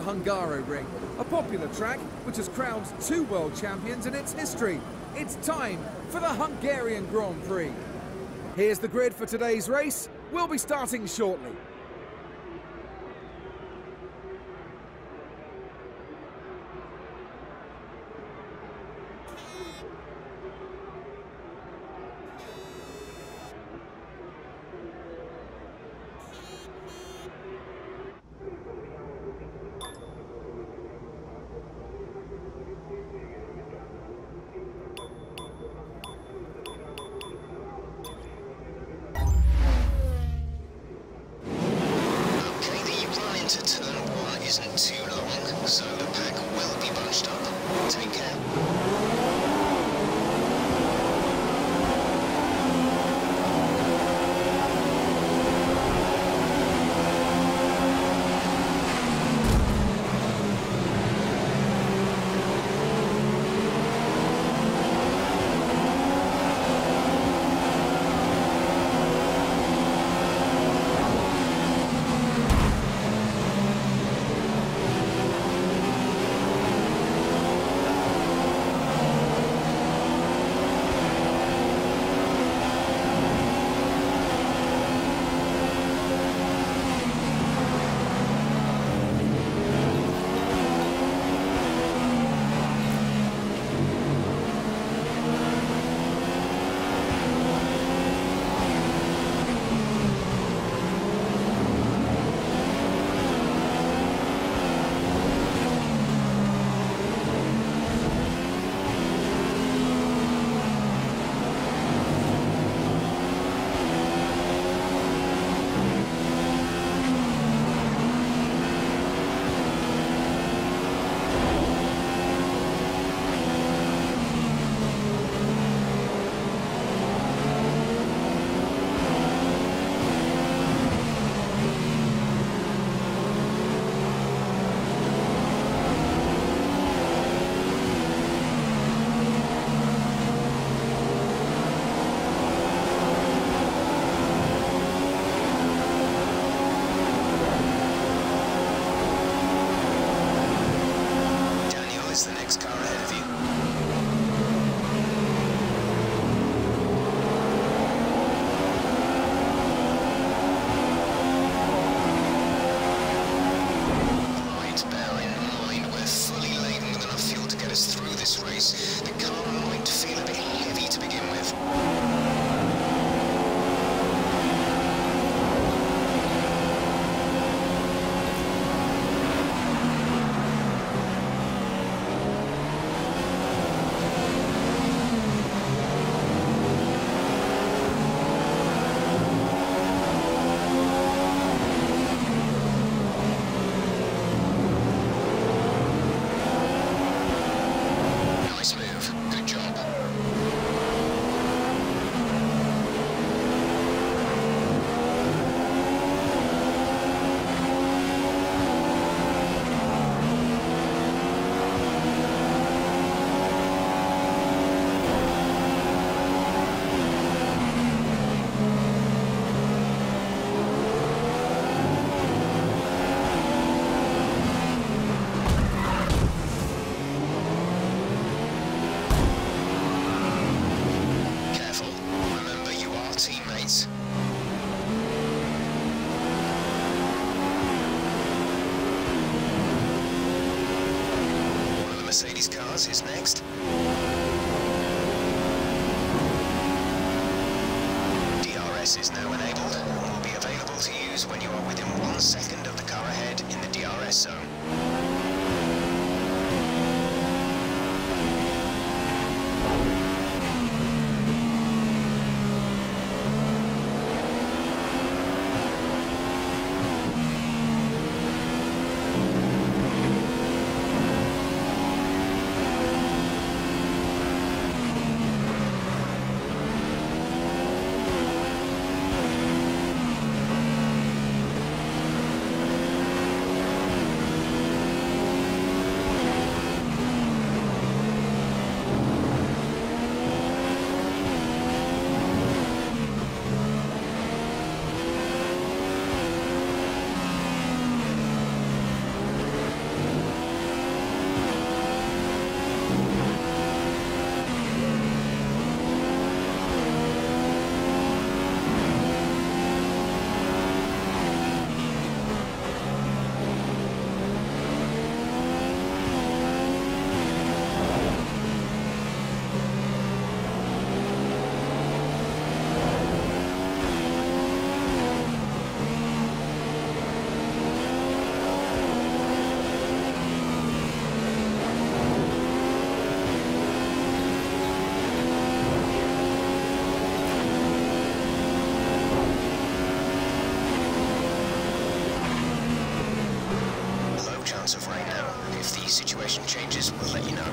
Hungaroring, a popular track which has crowned 2 world champions in its history. It's time for the Hungarian Grand Prix. Here's the grid for today's race. We'll be starting shortly. Isn't too long, so the pack will be bunched up. Take care. Mercedes cars is next. DRS is now enabled and will be available to use when you are within 1 second of the car ahead in the DRS zone. changes, we'll let you know.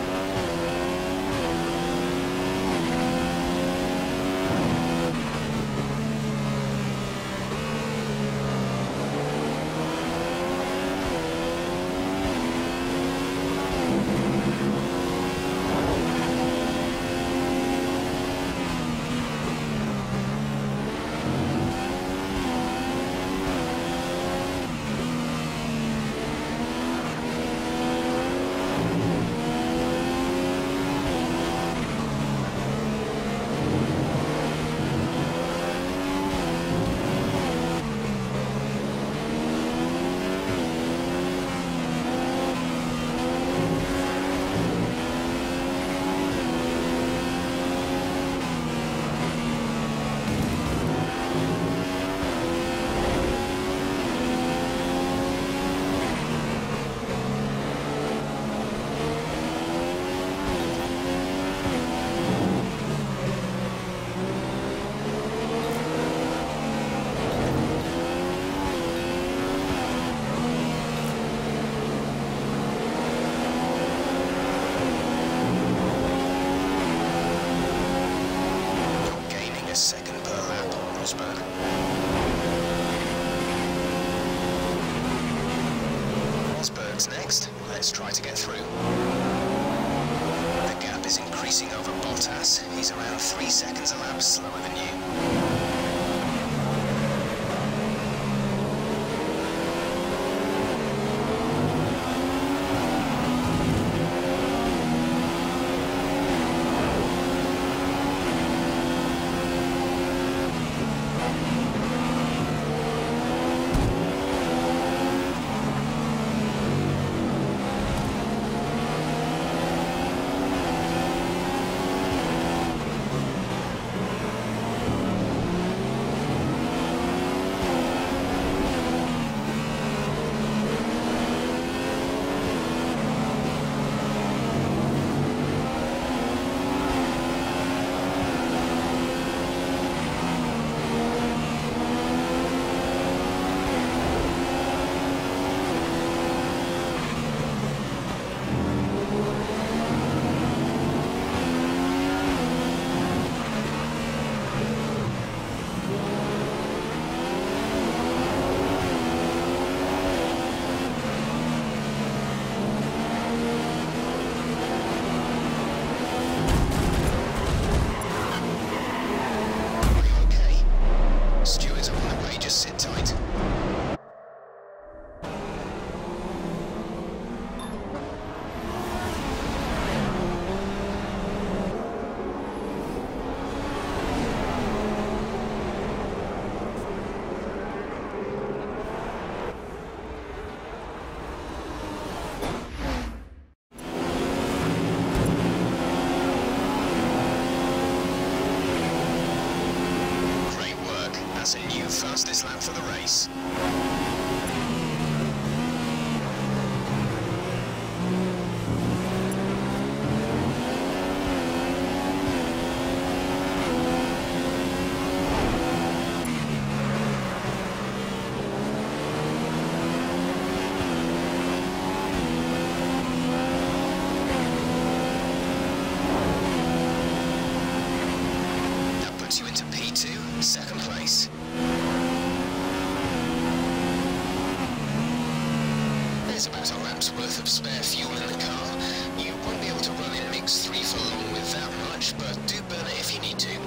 Next, let's try to get through. The gap is increasing over Bottas. He's around 3 seconds a lap slower than you. That's a new fastest lap for the race. That puts you into P2, second place. There's about a lap's worth of spare fuel in the car. You won't be able to run in mix 3 for long with that much, but do burn it if you need to.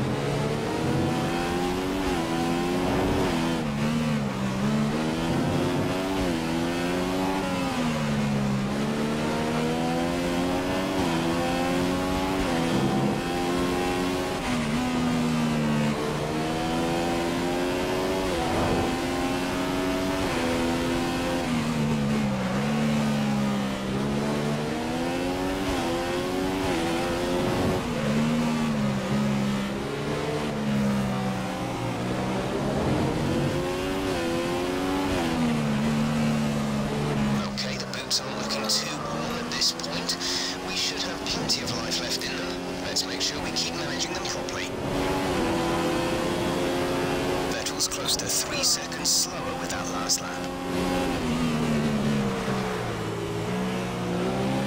Aren't looking too warm at this point. We should have plenty of life left in them. Let's make sure we keep managing them properly. Vettel's close to 3 seconds slower with that last lap.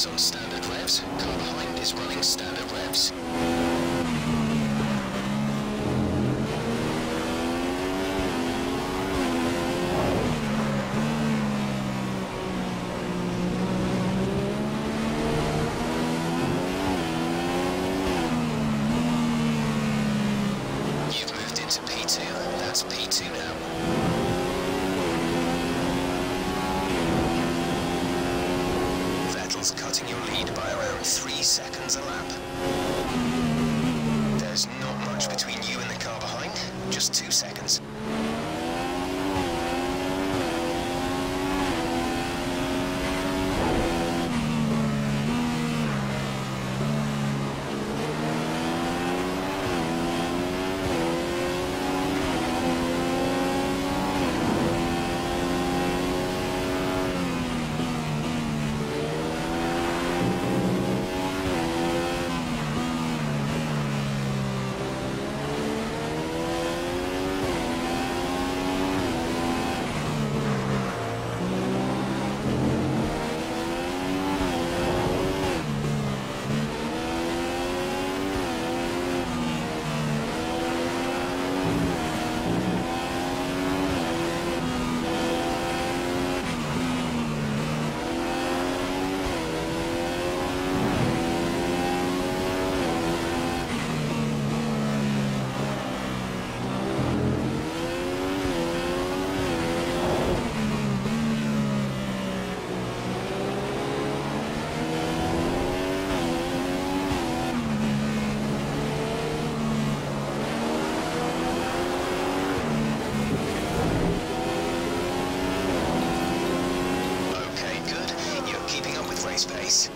is on standard revs. Car behind is running standard revs. You've moved into P2. That's P2 now. Cutting your lead by around 3 seconds a lap. There's not much between you and the car behind, just 2 seconds. Space.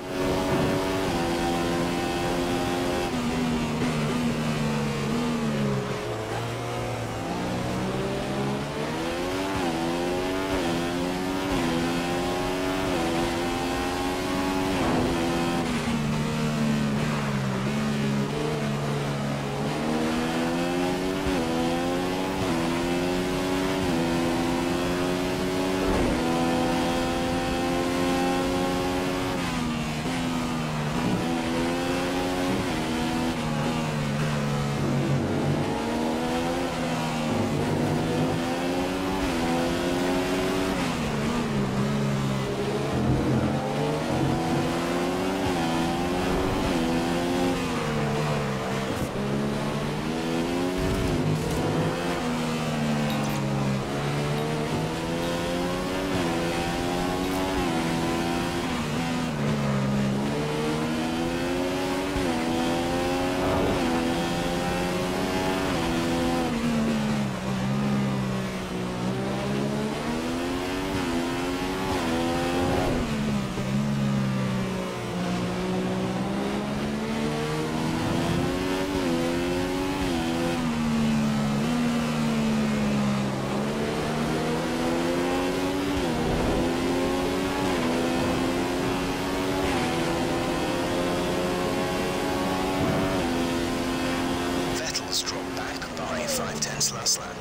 Drop back by 5/10 last lap.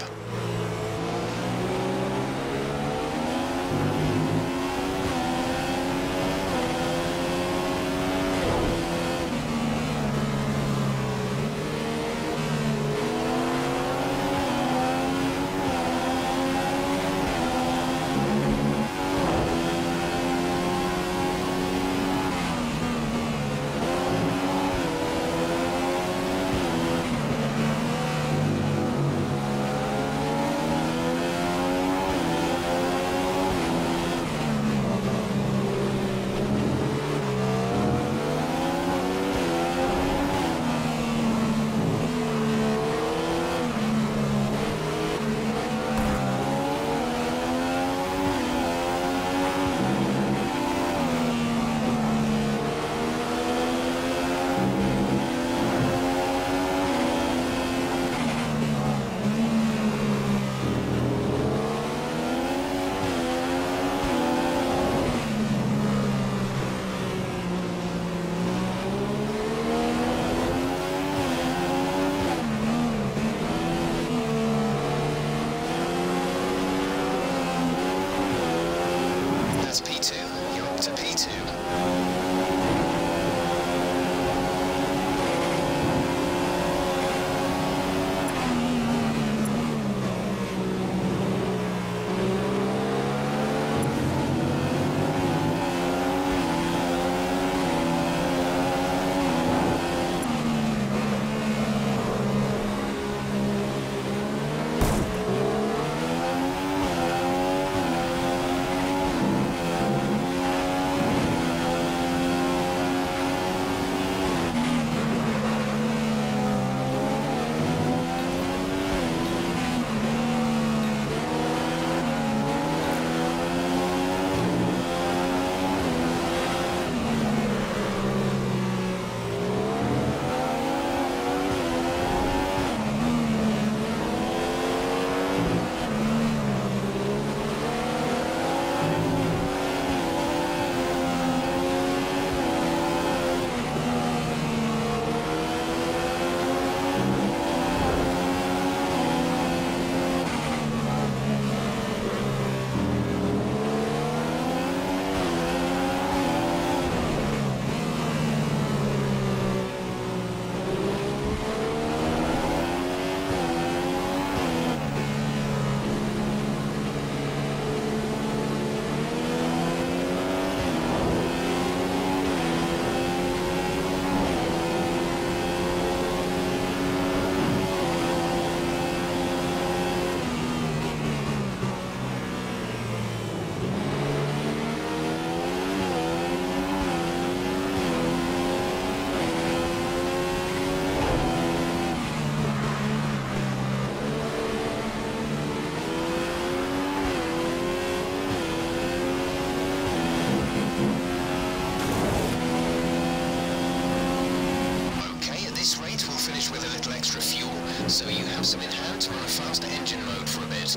extra fuel, so you have some in hand to run a faster engine mode for a bit.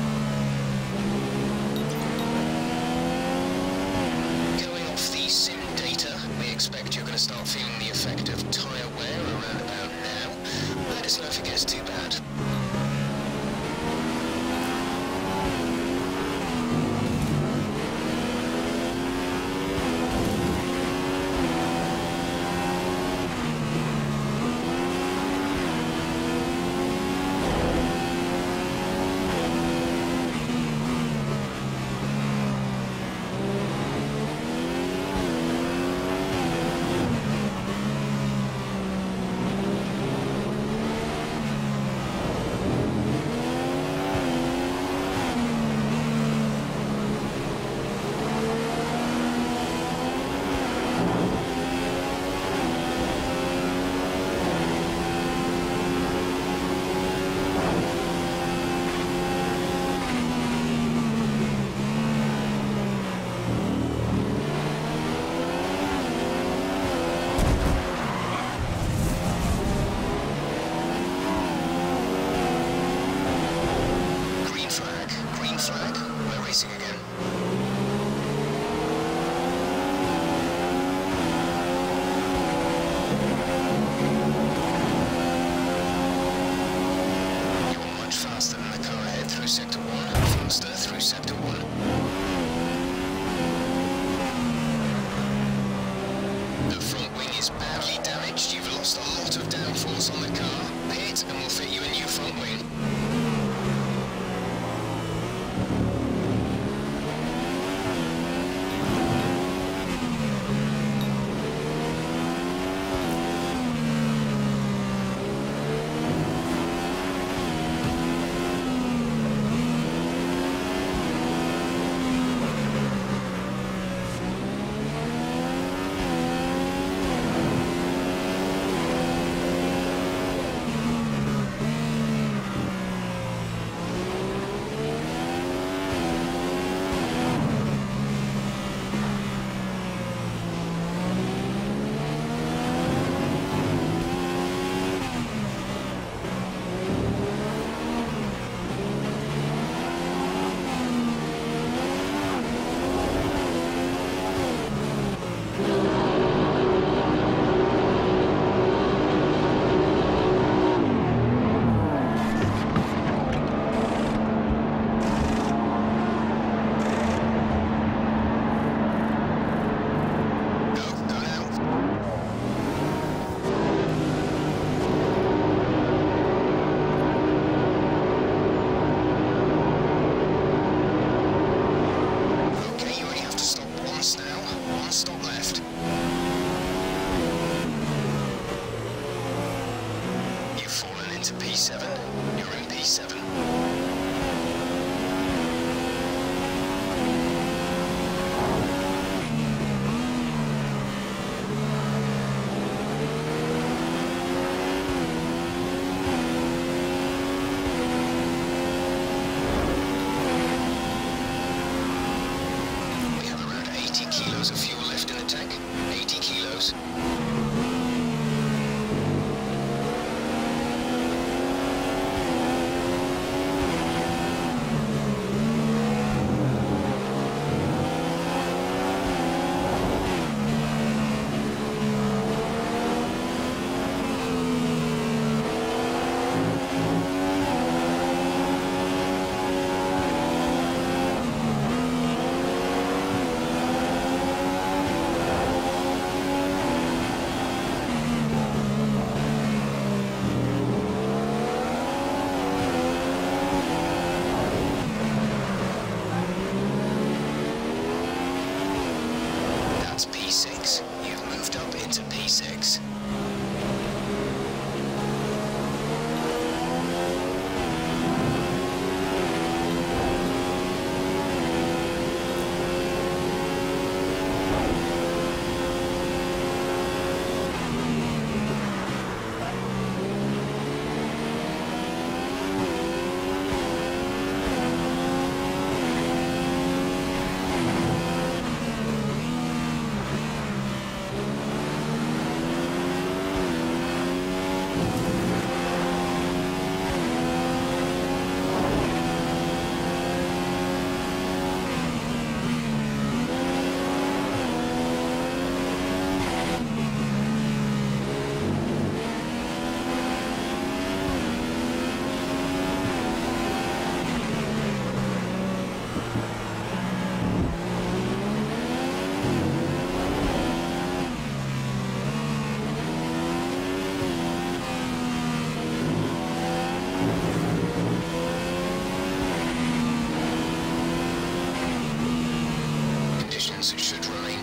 Going off the sim data, we expect you're going to start feeling the effect of tyre wear around about now. Let us know if it gets too bad.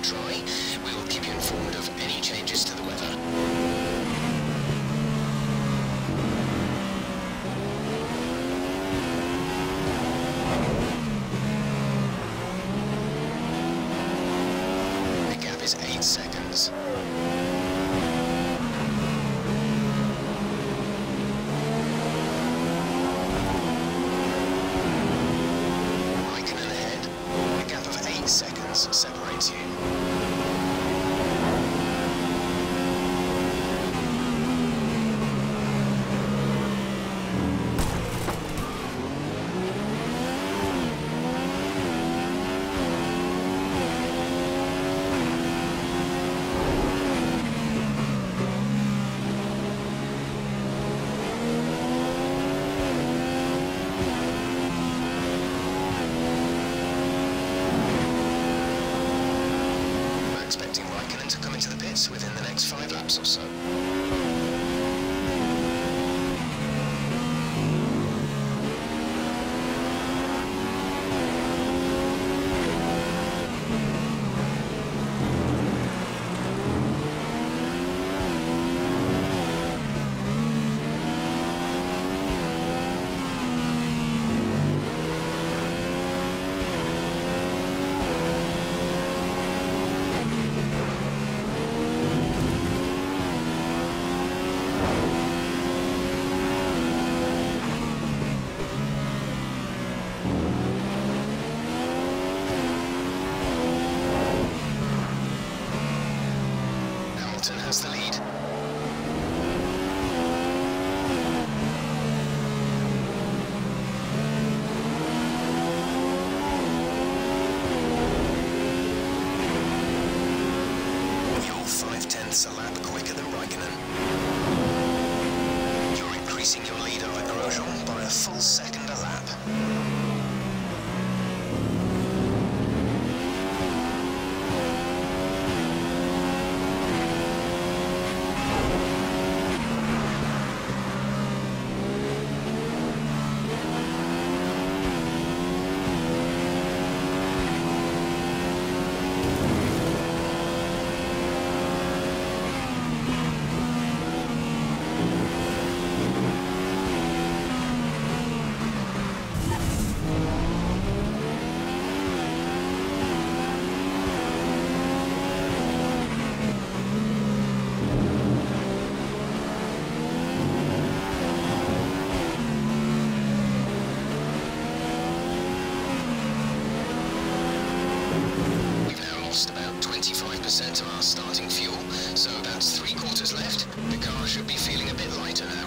dry. We will keep you informed of any changes to the weather. The gap is 8 seconds. Separates you. Within the next 5 laps or so. Has the lead. You're 0.5 a lap quicker than Raikkonen. You're increasing your lead over Grosjean by a full second a lap. About 25% of our starting fuel, so that's 3/4 left. The car should be feeling a bit lighter now.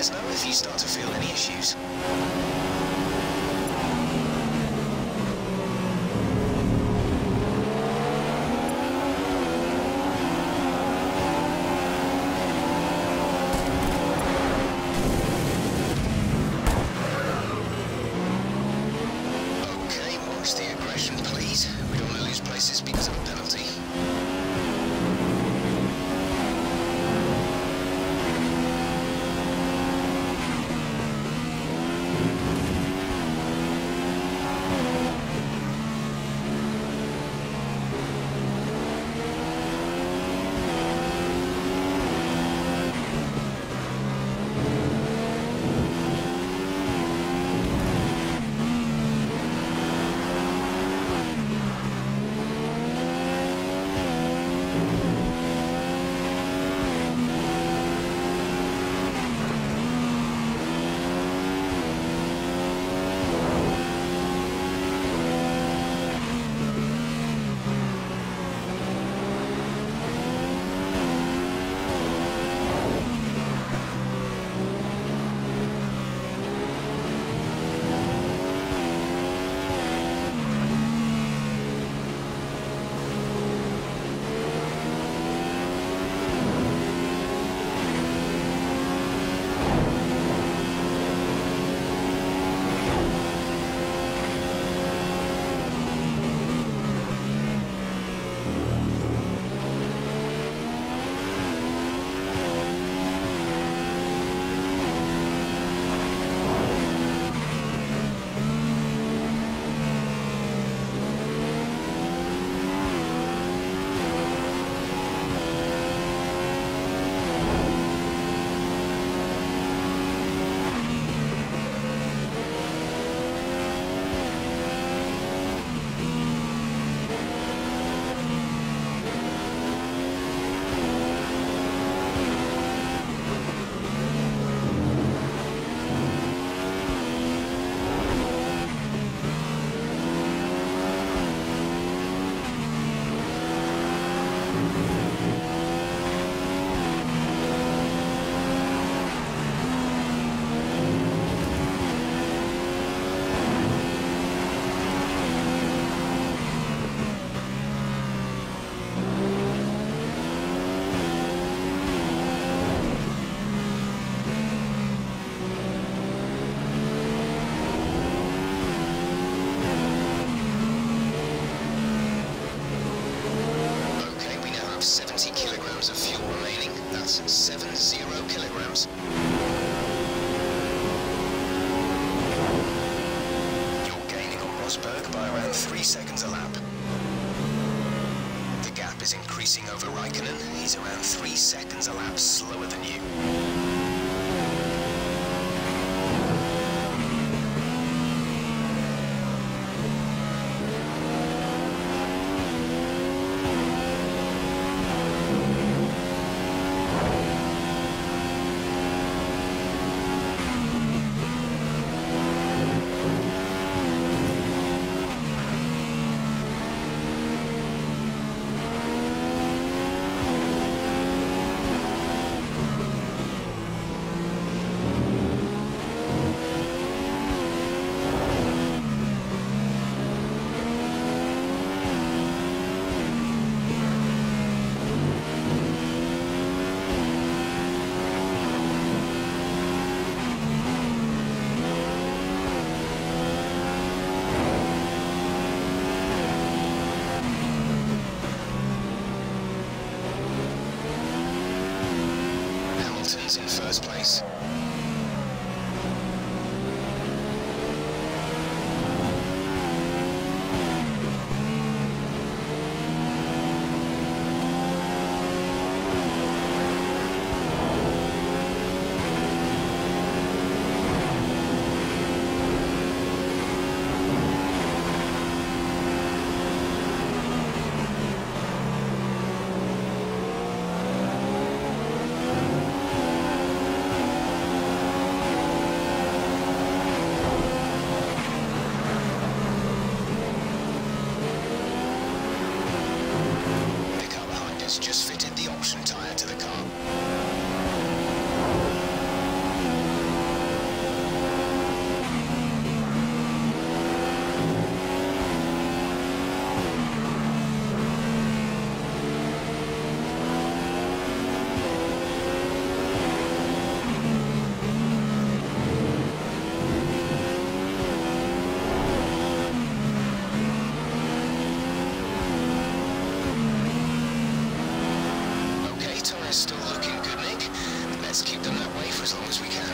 us know if you start to feel any issues. Okay, watch the aggression, please. We don't want to lose places because of a penalty. Of fuel remaining. That's 70 kilograms. You're gaining on Rosberg by around 3 seconds a lap. The gap is increasing over Raikkonen. He's around 3 seconds a lap slower than you. In first place. Just fitted the option tyre to the car.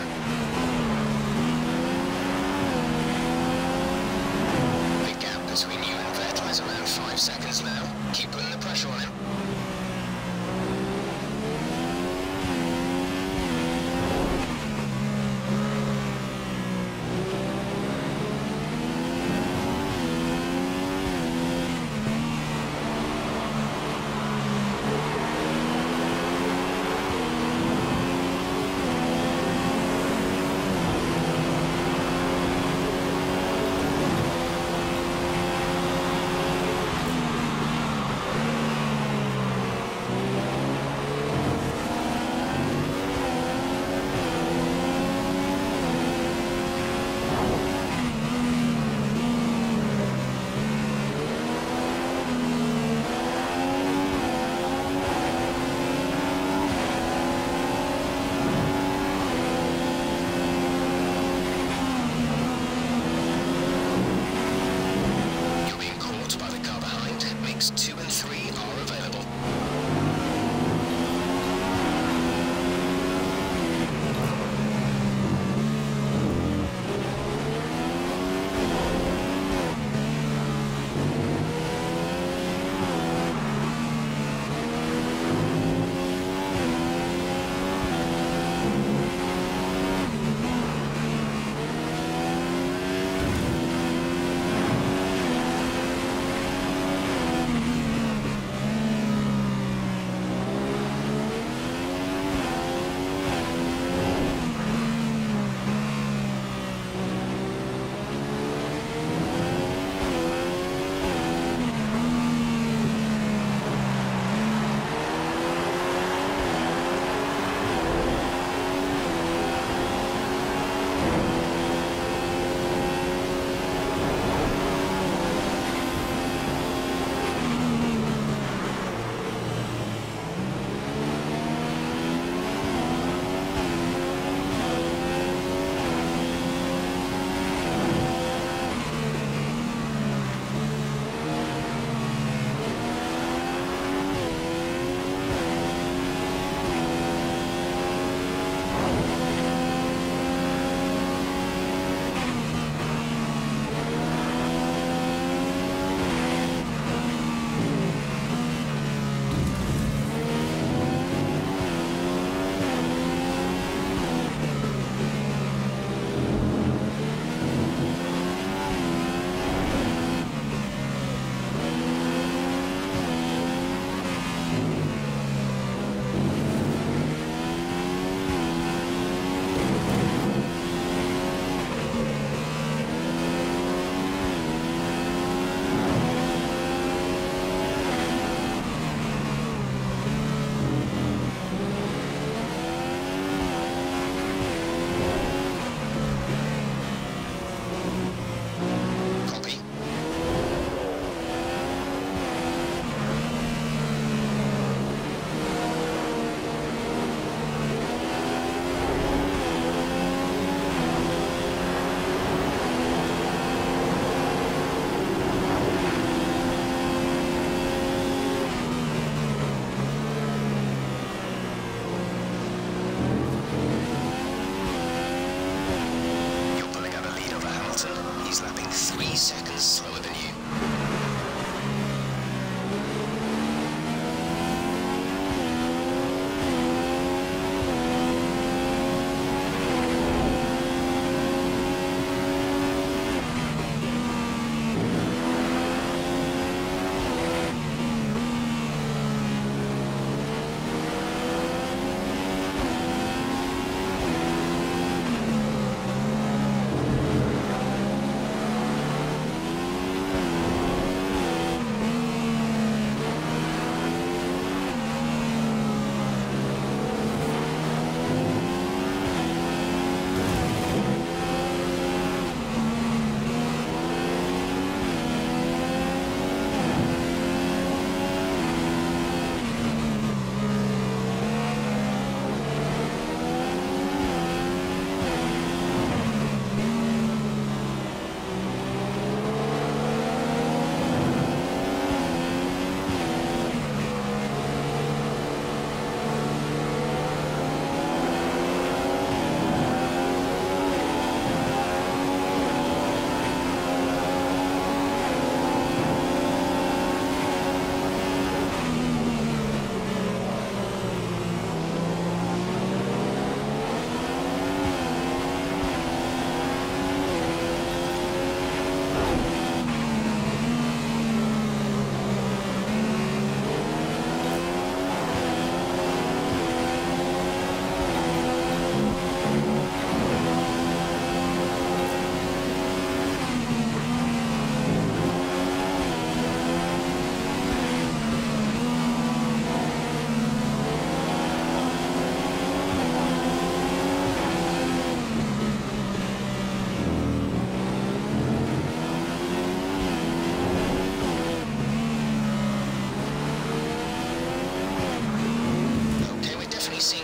The gap between you and Vettel is around 5 seconds now. Keep putting the pressure on him.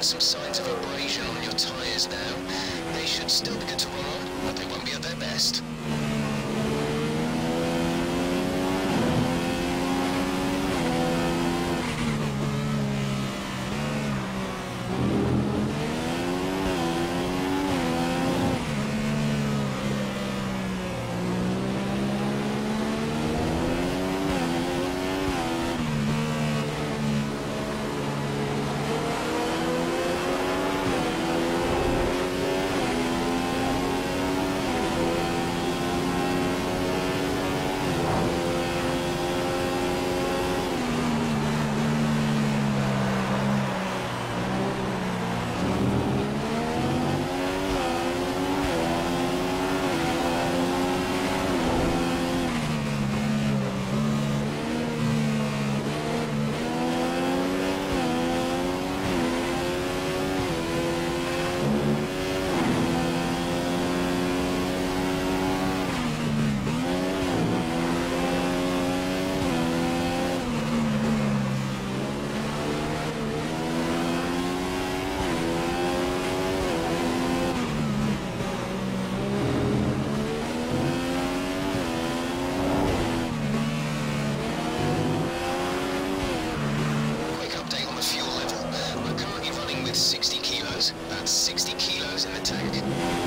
some signs of abrasion on your tyres now. They should still be good to run on, but they won't be at their best. That's 60 kilos in the tank.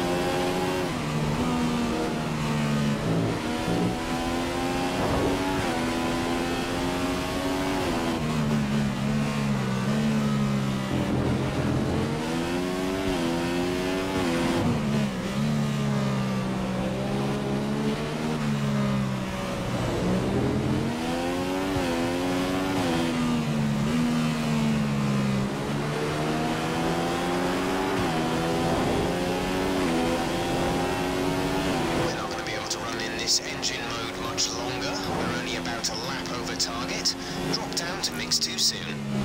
Engine mode much longer. We're only about a lap over target. Drop down to mix too soon.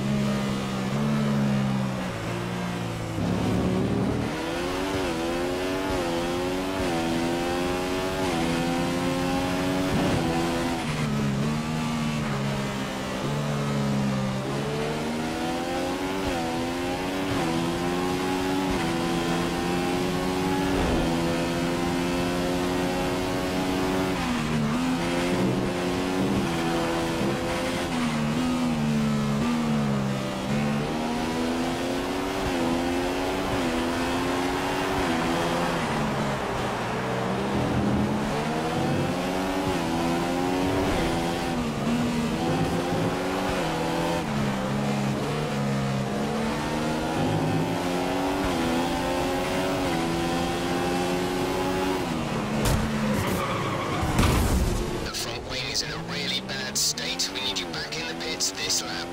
State, we need you back in the pits this lap.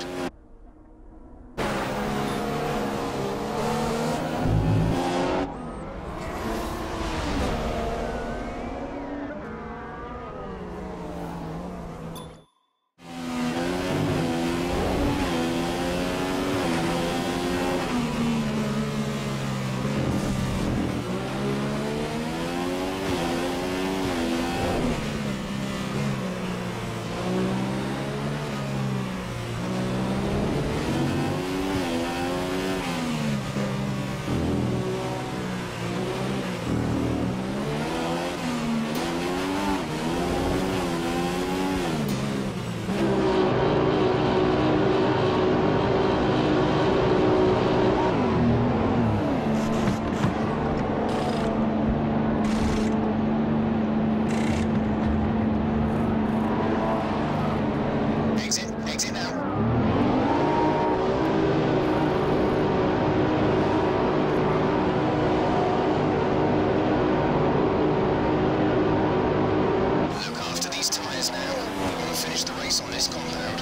On this compound.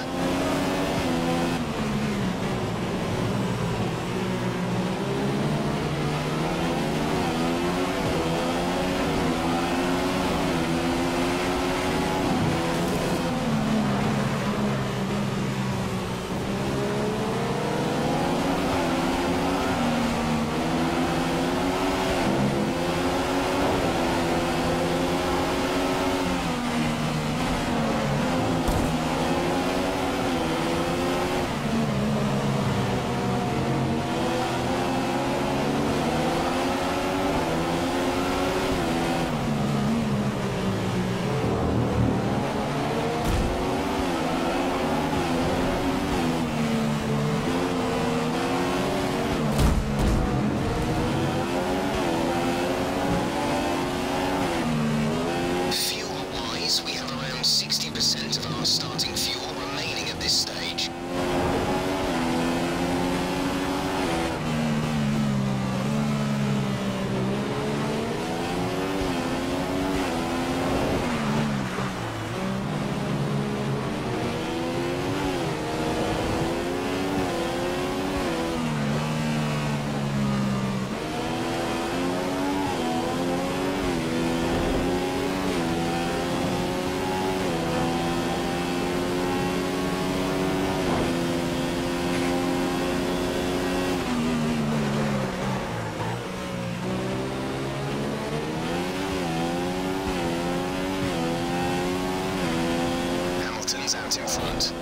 Hamilton's out in front.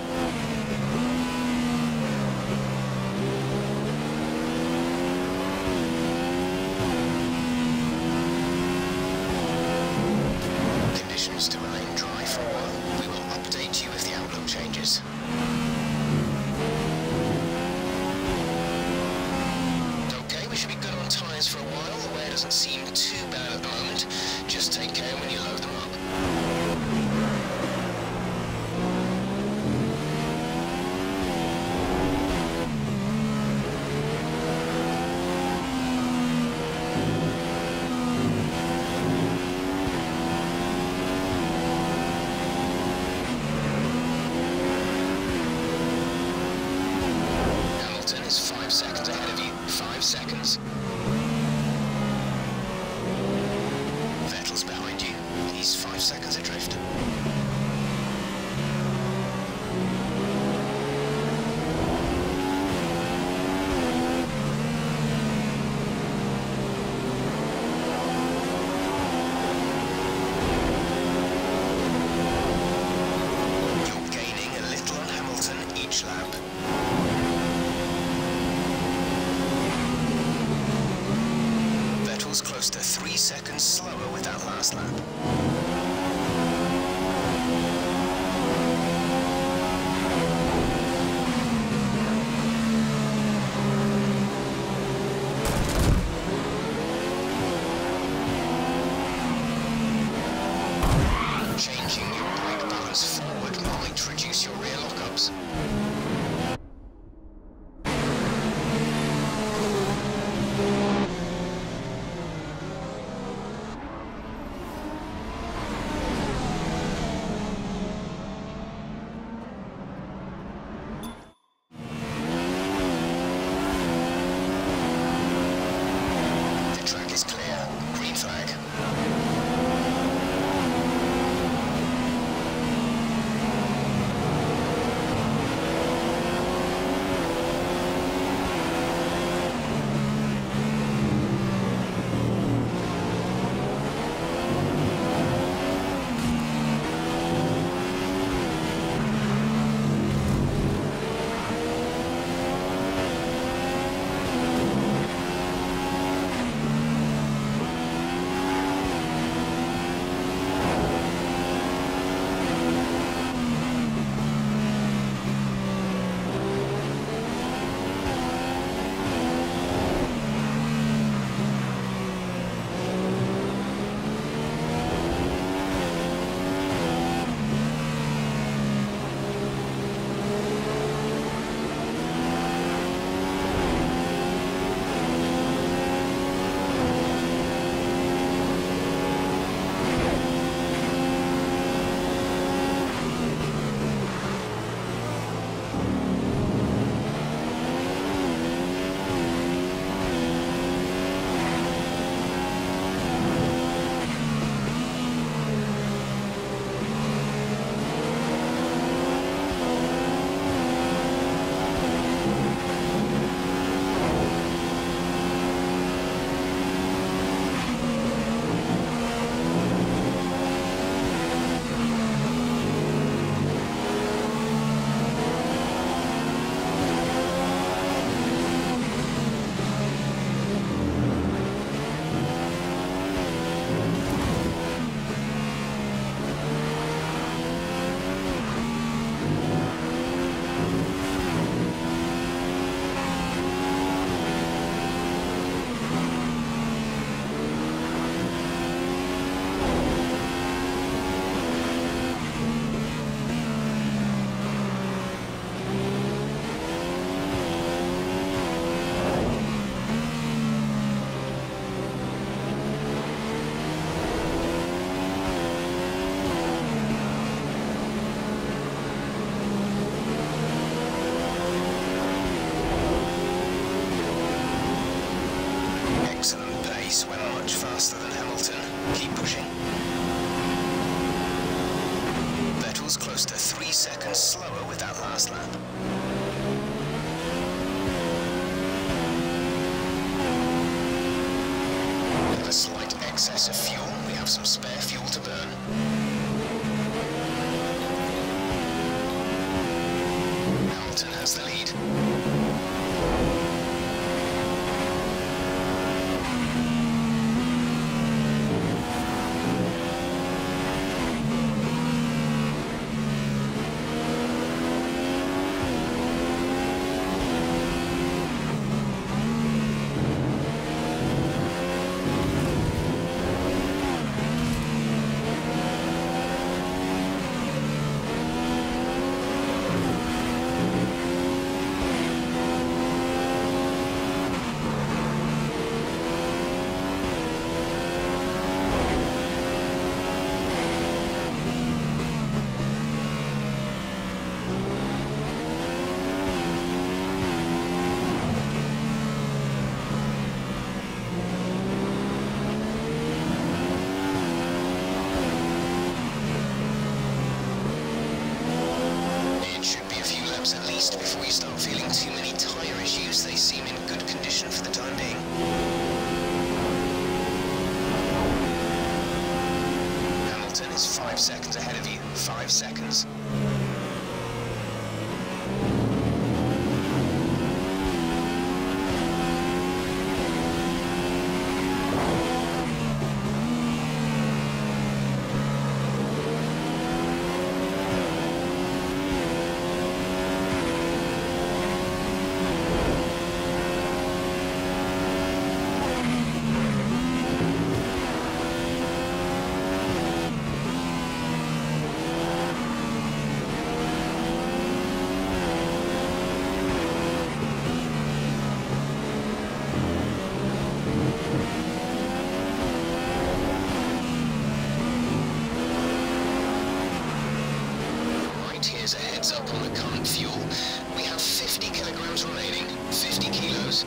Conditions to remain dry for a while. We will update you if the outlook changes. Okay, we should be good on tyres for a while. The wear doesn't seem too bad at the moment. Just take care when you load them up. Hamilton is 5 seconds ahead of you. 5 seconds. Vettel's behind you. He's 5 seconds adrift. You're gaining a little on Hamilton each lap. Vettel's close to 3 seconds slower with that last lap. Changing your brake balance forward might reduce your rear lockups. The track is clear. Green flag. faster than Hamilton. Keep pushing. Vettel's close to 3 seconds slower with that last lap. With a slight excess of fuel, we have some spare fuel to burn. has the lead. At least before you start feeling too many tyre issues. They seem in good condition for the time being. Hamilton is 5 seconds ahead of you. 5 seconds. Here's a heads up on the current fuel. We have 50 kilograms remaining, 50 kilos.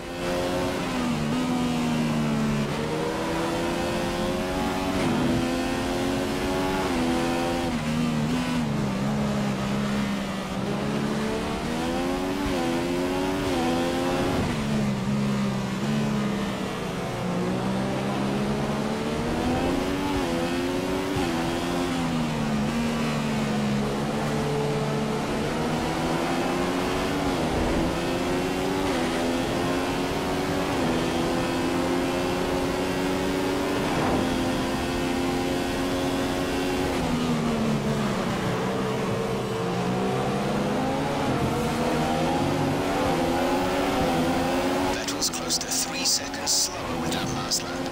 Close to 3 seconds slower with that last lap.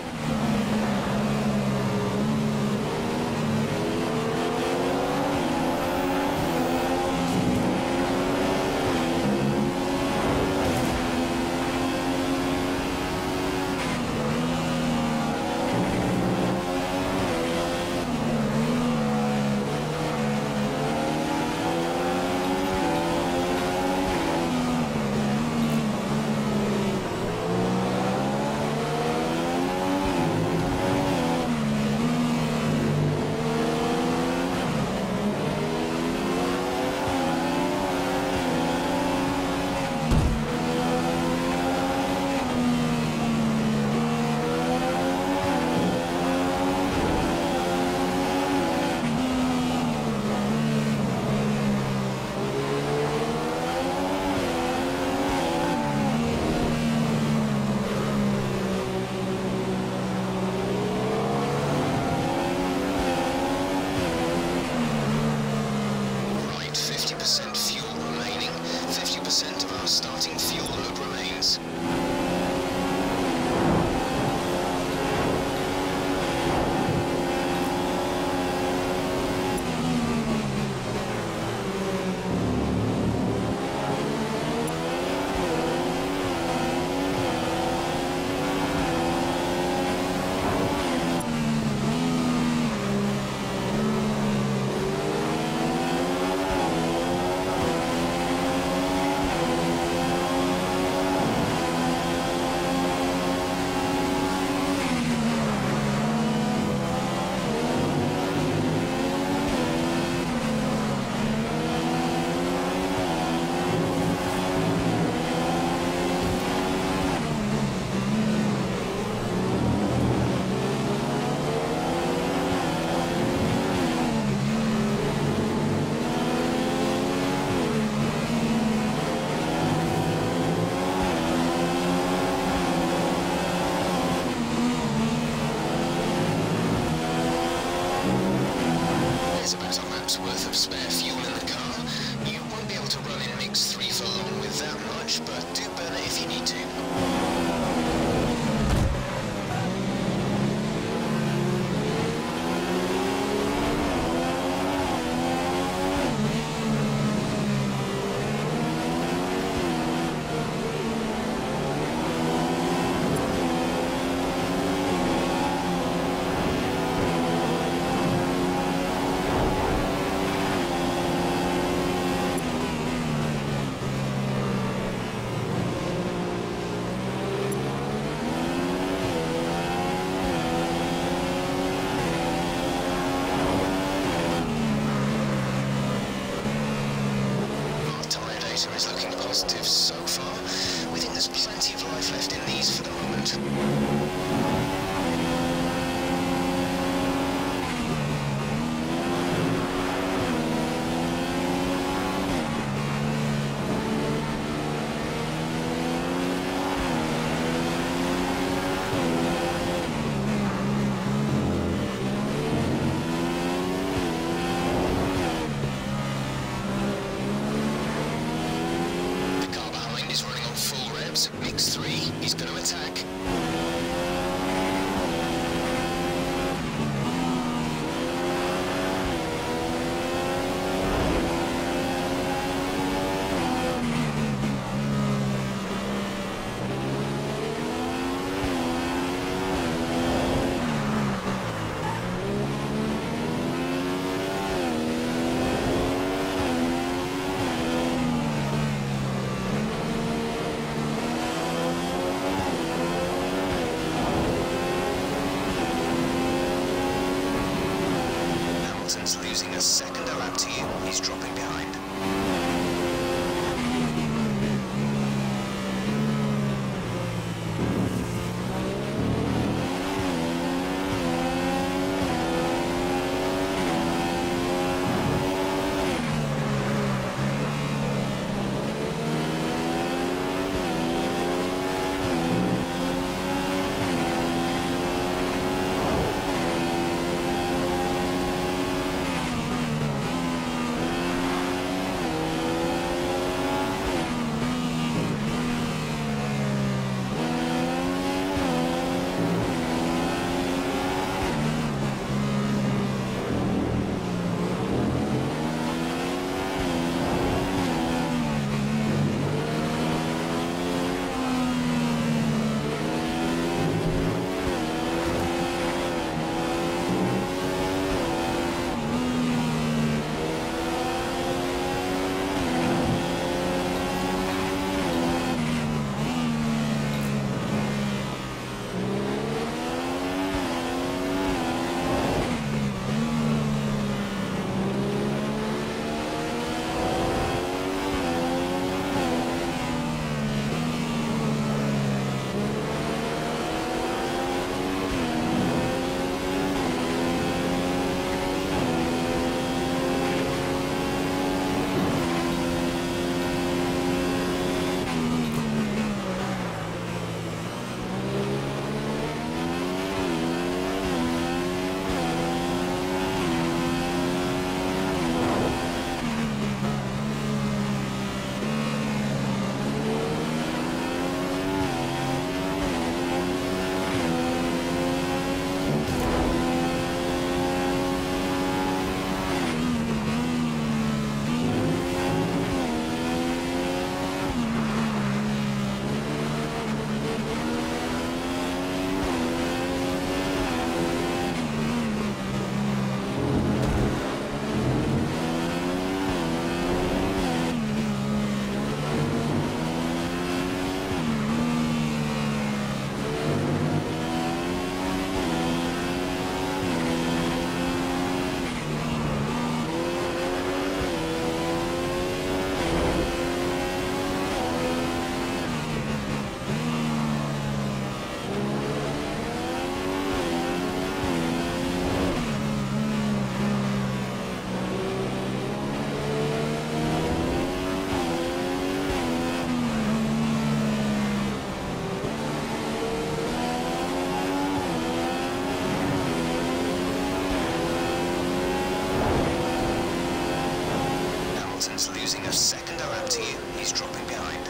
Starting fuel load remains. There's about a lap's worth of spare fuel in the car. You won't be able to run in mix 3 for long with that much, but do burn it if you need to. Is looking positive so far. We think there's plenty of life left in these for the moment. Mix 3, he's going to attack. Losing a second a lap to you, he's dropping behind. Hamilton's losing a second a lap to you. He's dropping behind.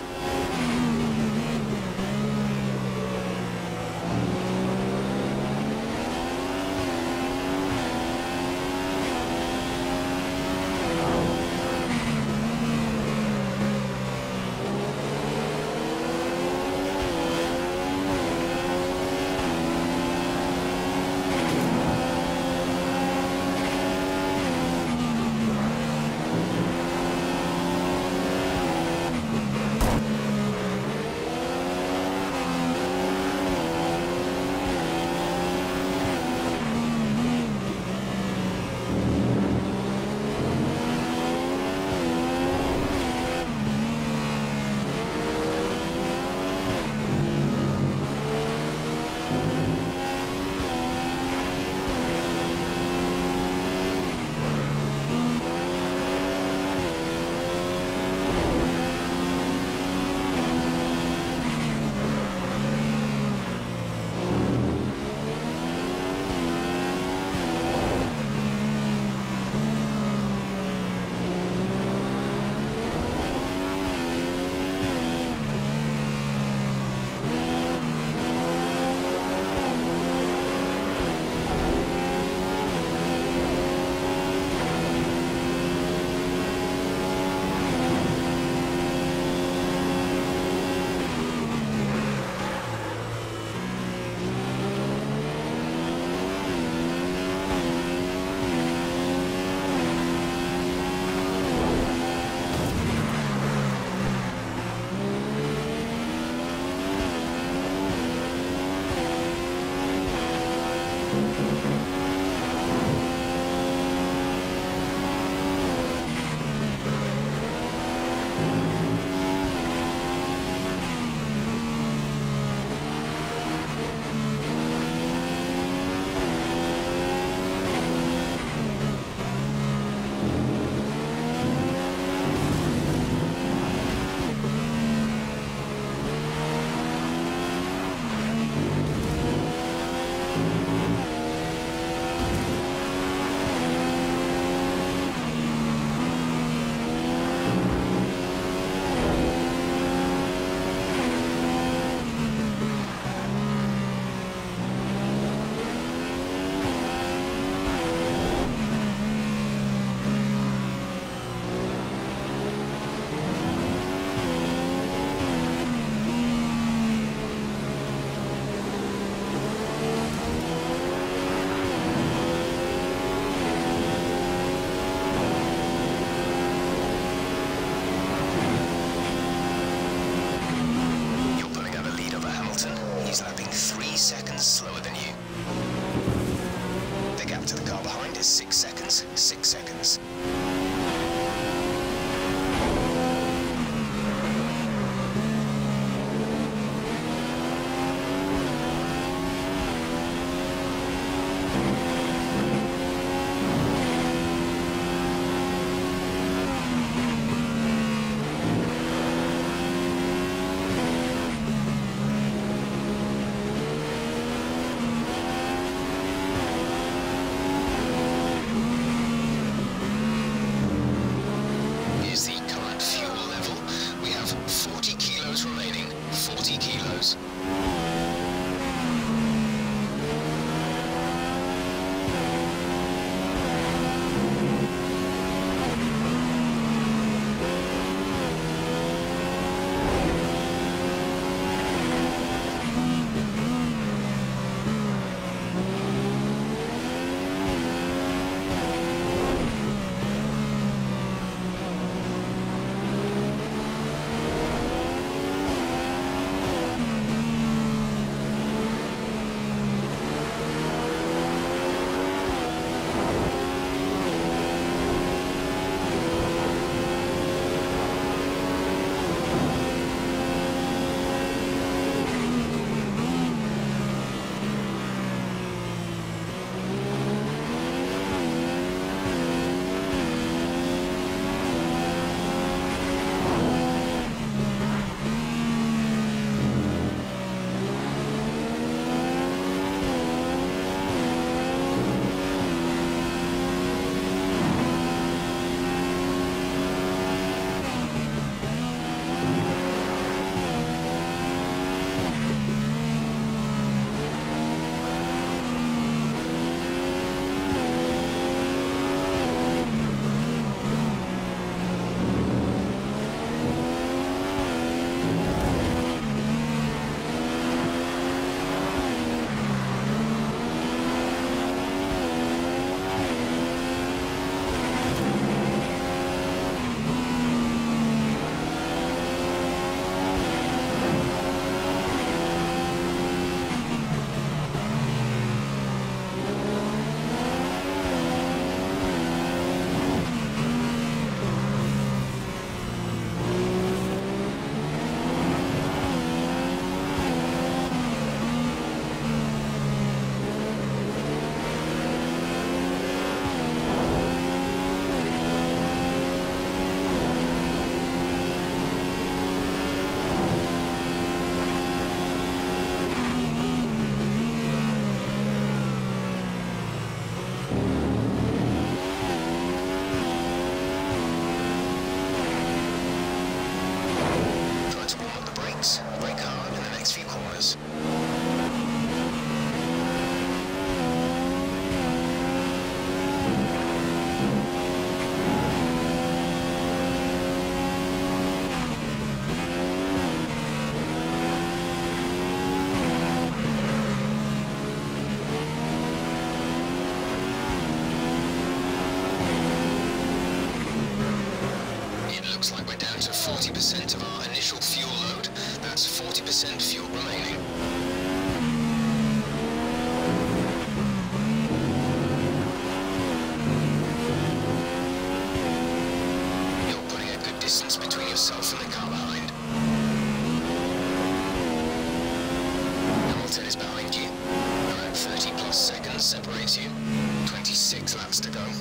Slower than you. The gap to the car behind is 6 seconds. 6 seconds. 40% of our initial fuel load. That's 40% fuel remaining. You're putting a good distance between yourself and the car behind. Hamilton is behind you. Around 30 plus seconds separates you. 26 laps to go.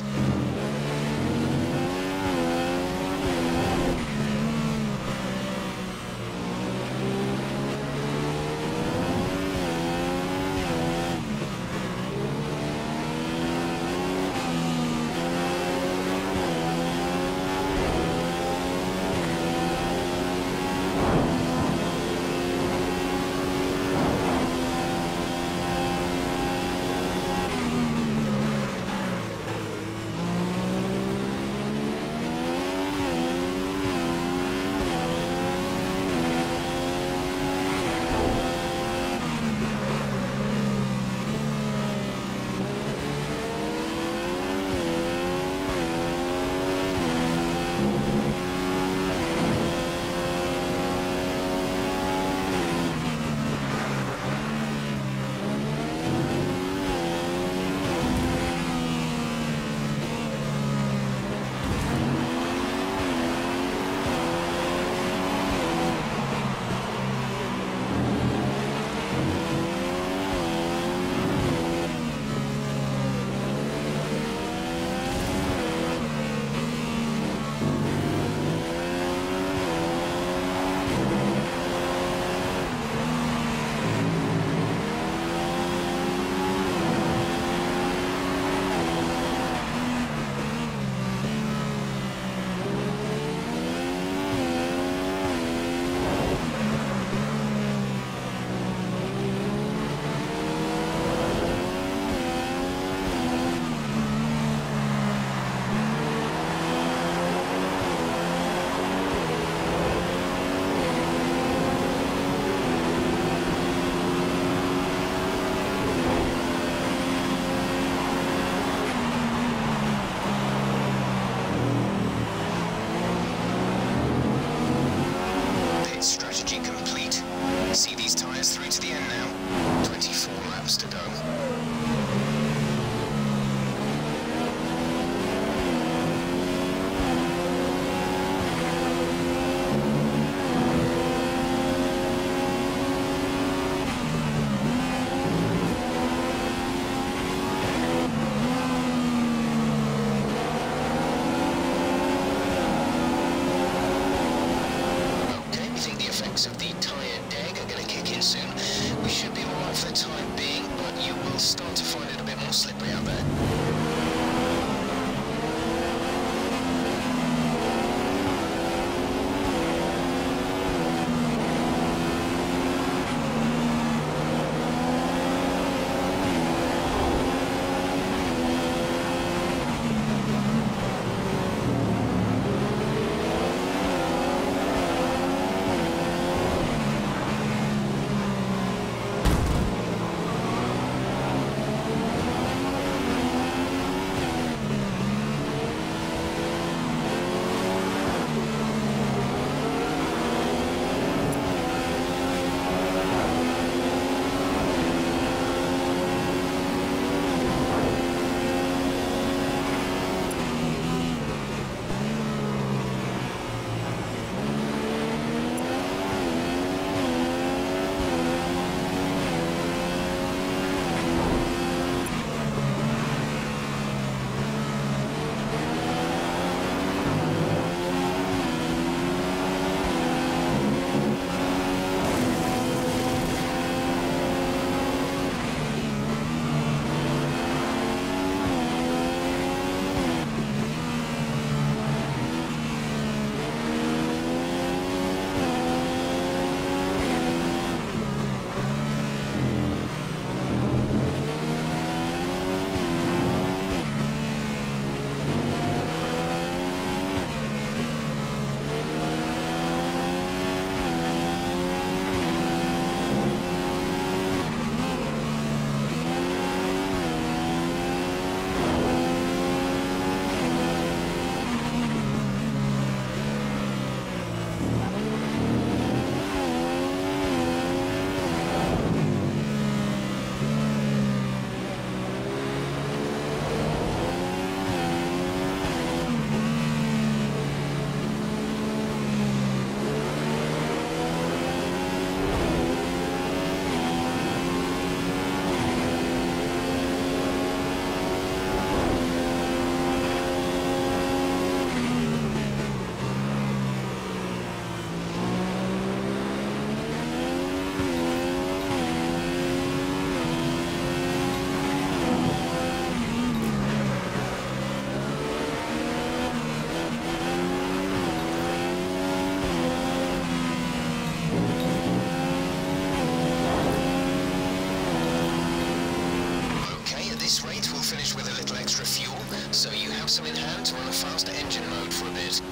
furnished with a little extra fuel, so you have some in hand to run a faster engine mode for a bit.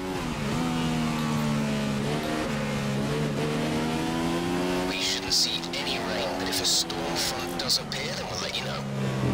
We shouldn't see any rain, but if a storm front does appear, then we'll let you know.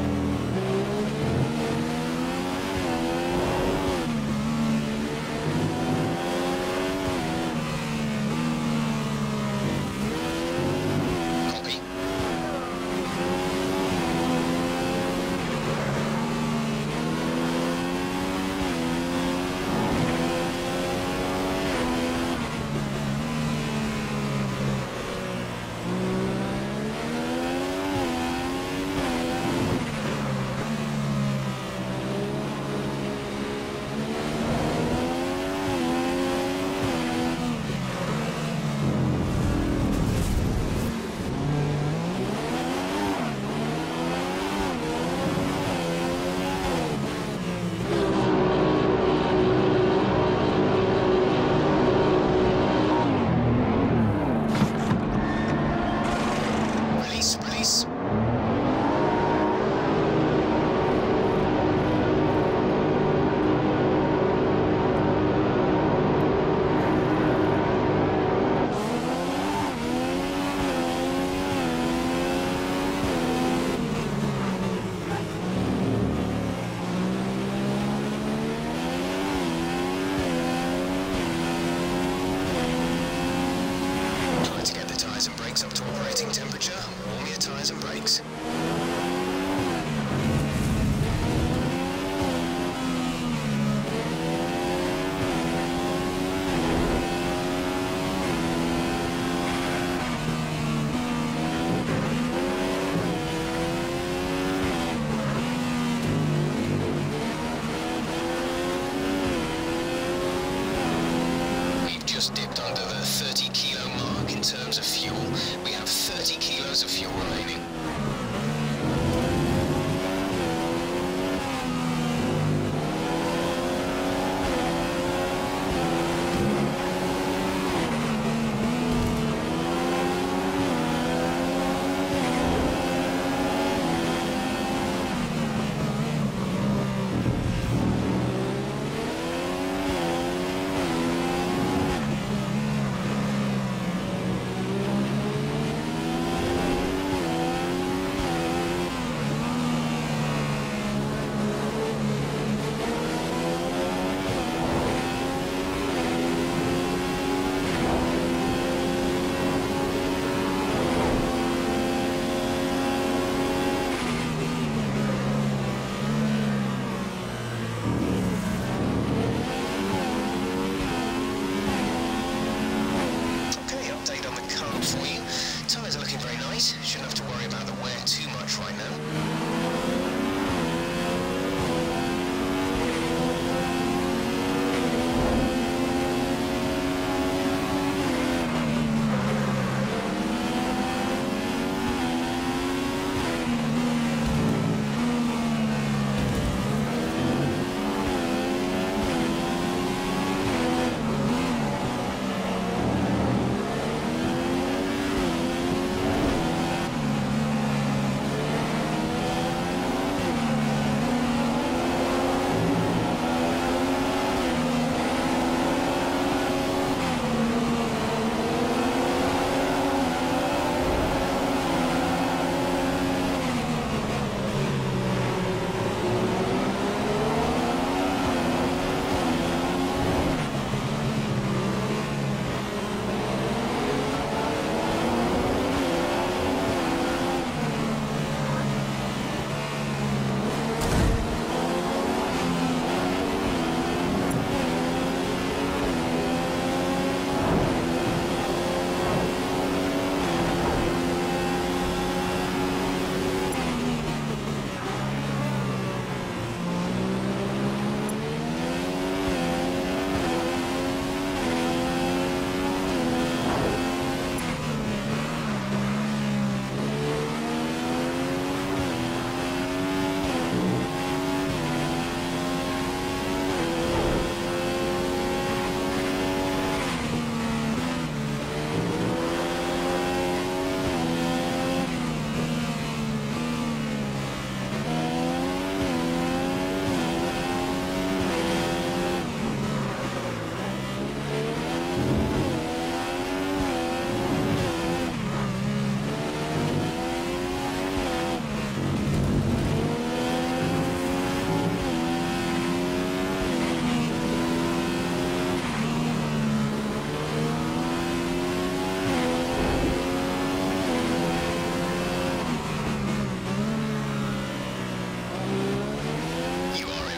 Up to operating temperature, warm your tyres and brakes. We've just dipped under the 30 kilo mark in terms of fuel. We have 30 kilos of fuel remaining.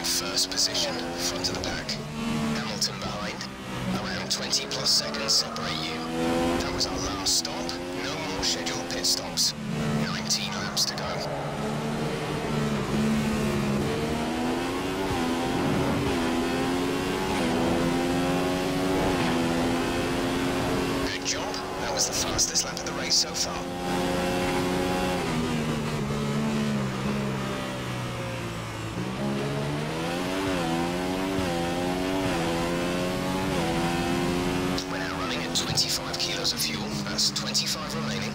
first position, front of the pack. Hamilton behind. Around 20 plus seconds separate you. That was our last stop. No more scheduled pit stops. 19 laps to go. Good job. That was the fastest lap of the race so far. We're now running at 25 kilos of fuel. That's 25 remaining.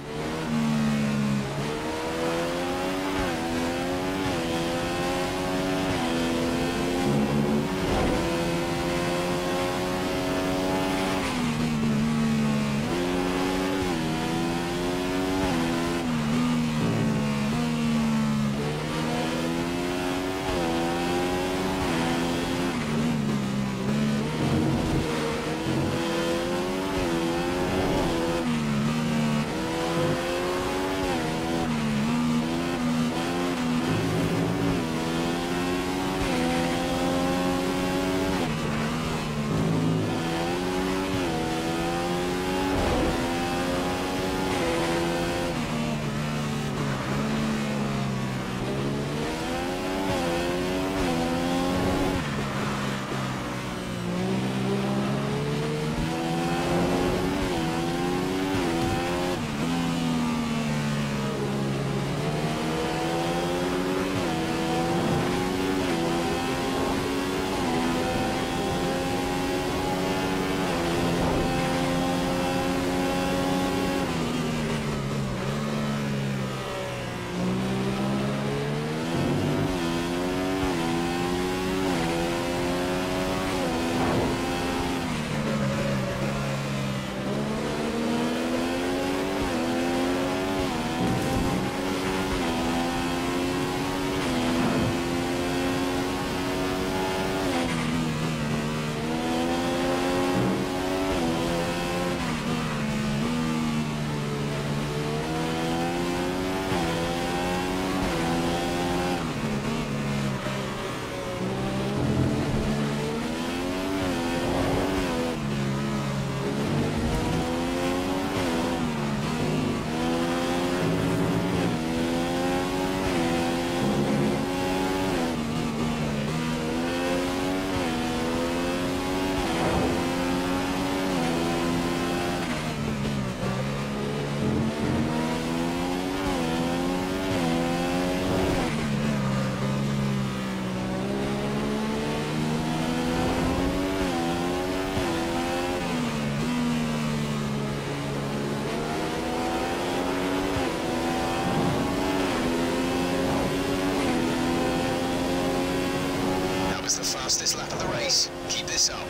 Was the fastest lap of the race. Keep this up.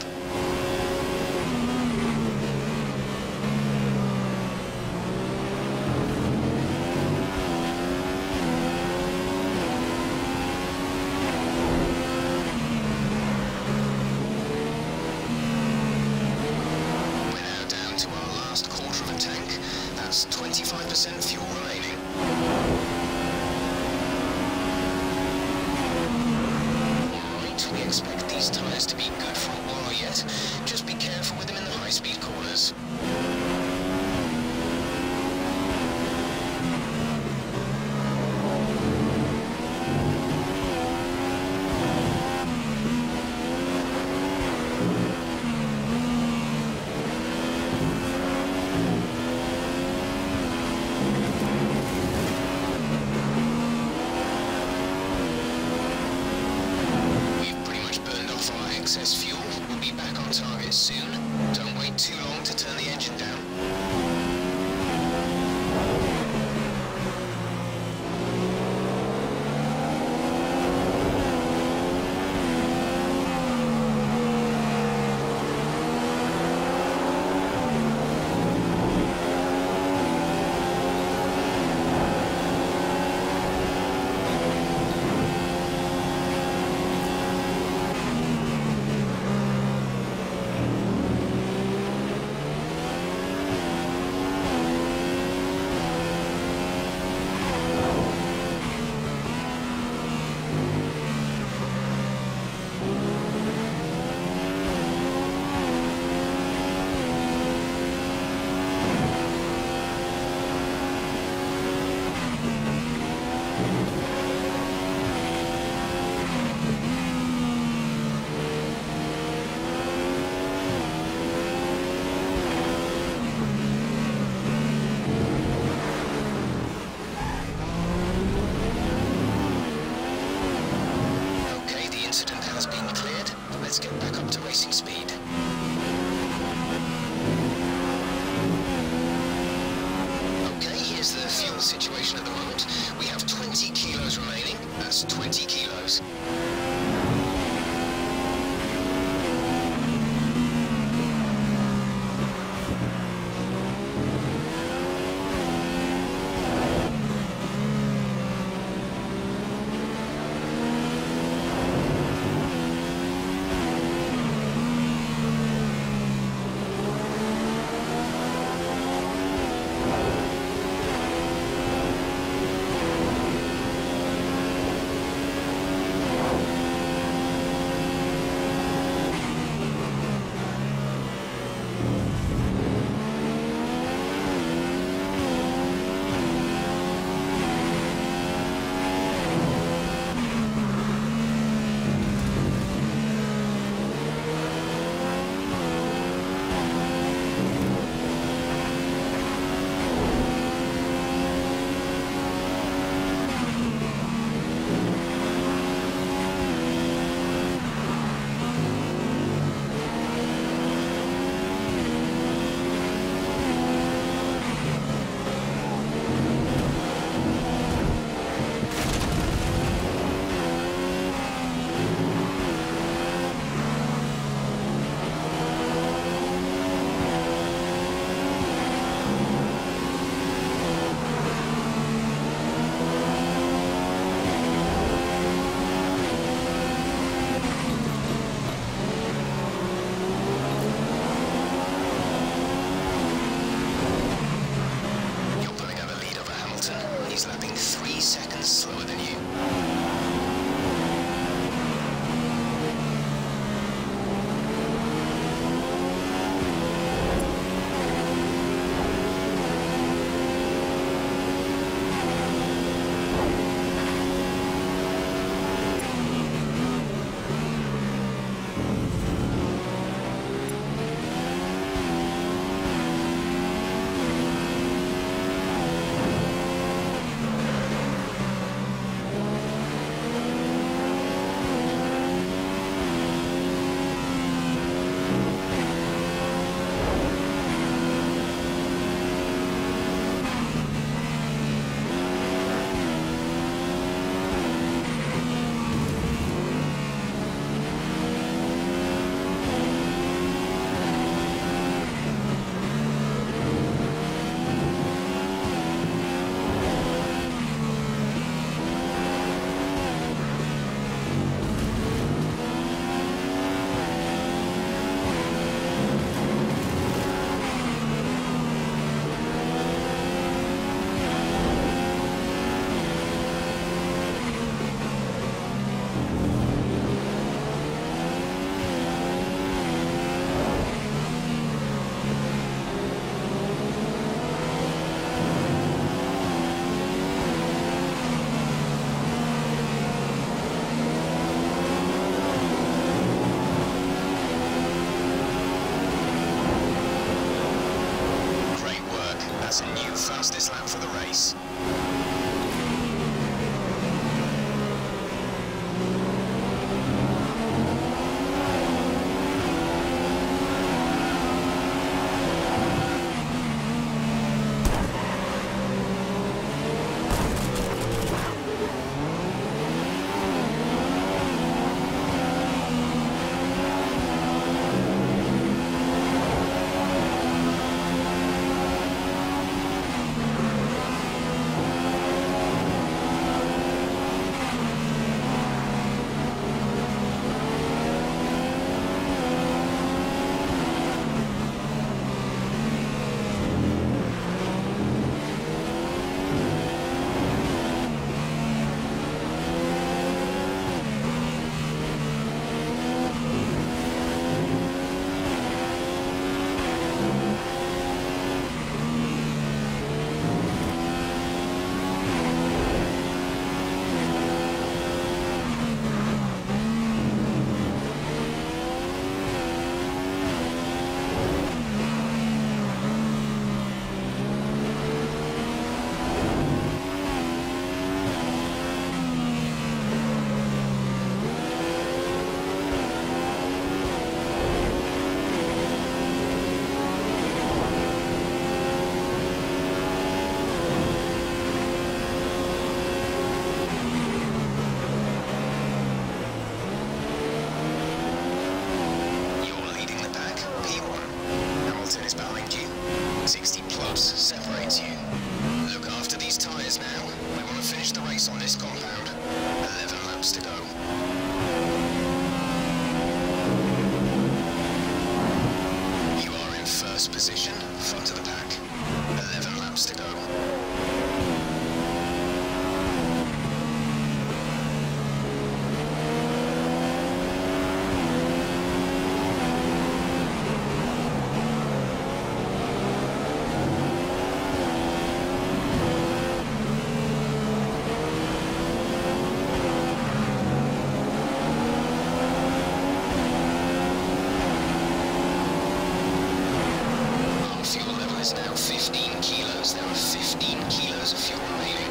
We're now down to our last quarter of a tank. That's 25% fuel remaining. We expect these tyres to be good for a while yet. Just be careful with them in the high-speed corners. Excess fuel. We'll be back on target soon. Don't wait too long to turn the engine down. incident has been cleared. Let's get back up to racing speed. Okay, here's the fuel situation at the moment. We have 20 kilos remaining. That's 20 kilos. He's lapping 3 seconds slower than you. That's a new fastest lap for the race. first position, front of the pack. 11 laps to go. Is now 15 kilos. There are 15 kilos of fuel remaining.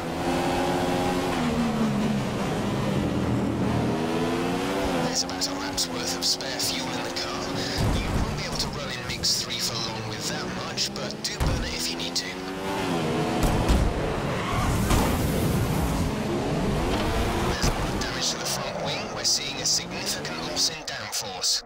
There's about a lap's worth of spare fuel in the car. You won't be able to run in Mix 3 for long with that much, but do burn it if you need to. There's a lot of damage to the front wing. We're seeing a significant loss in downforce.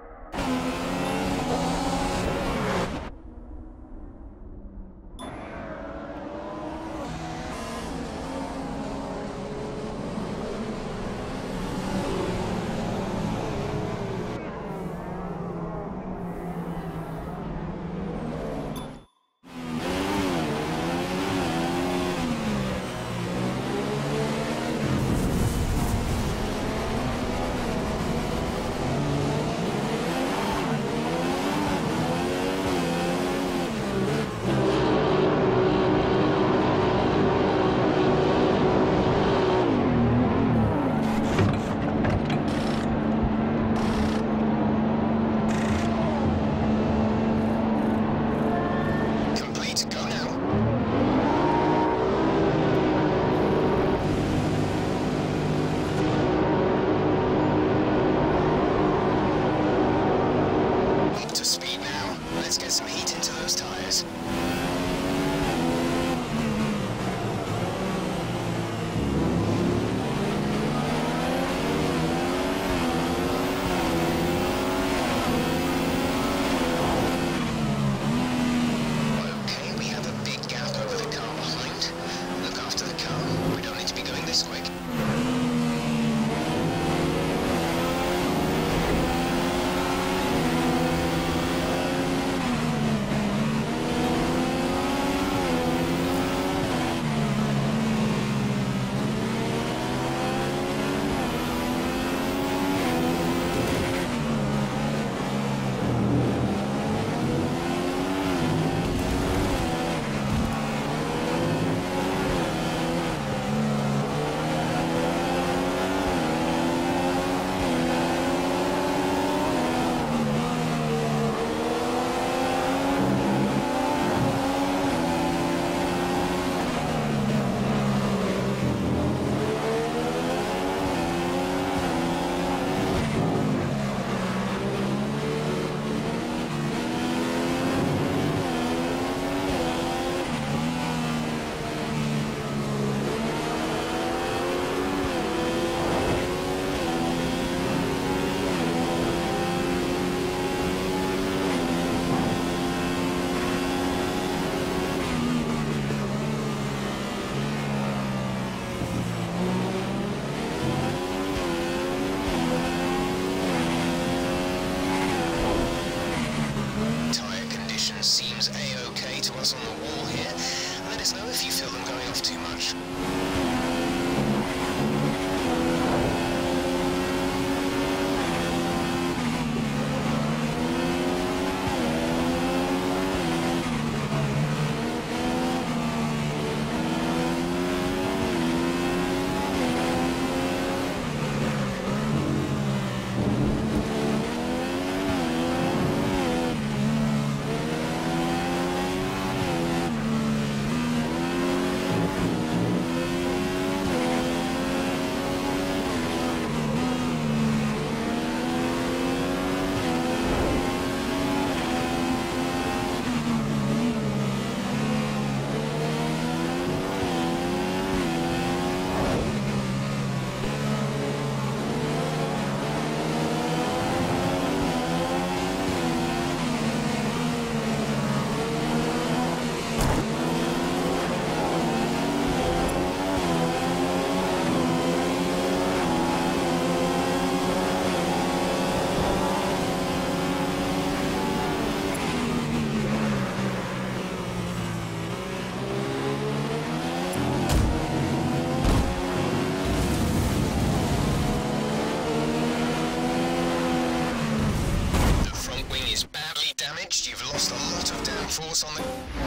damaged. You've lost a lot of downforce on the...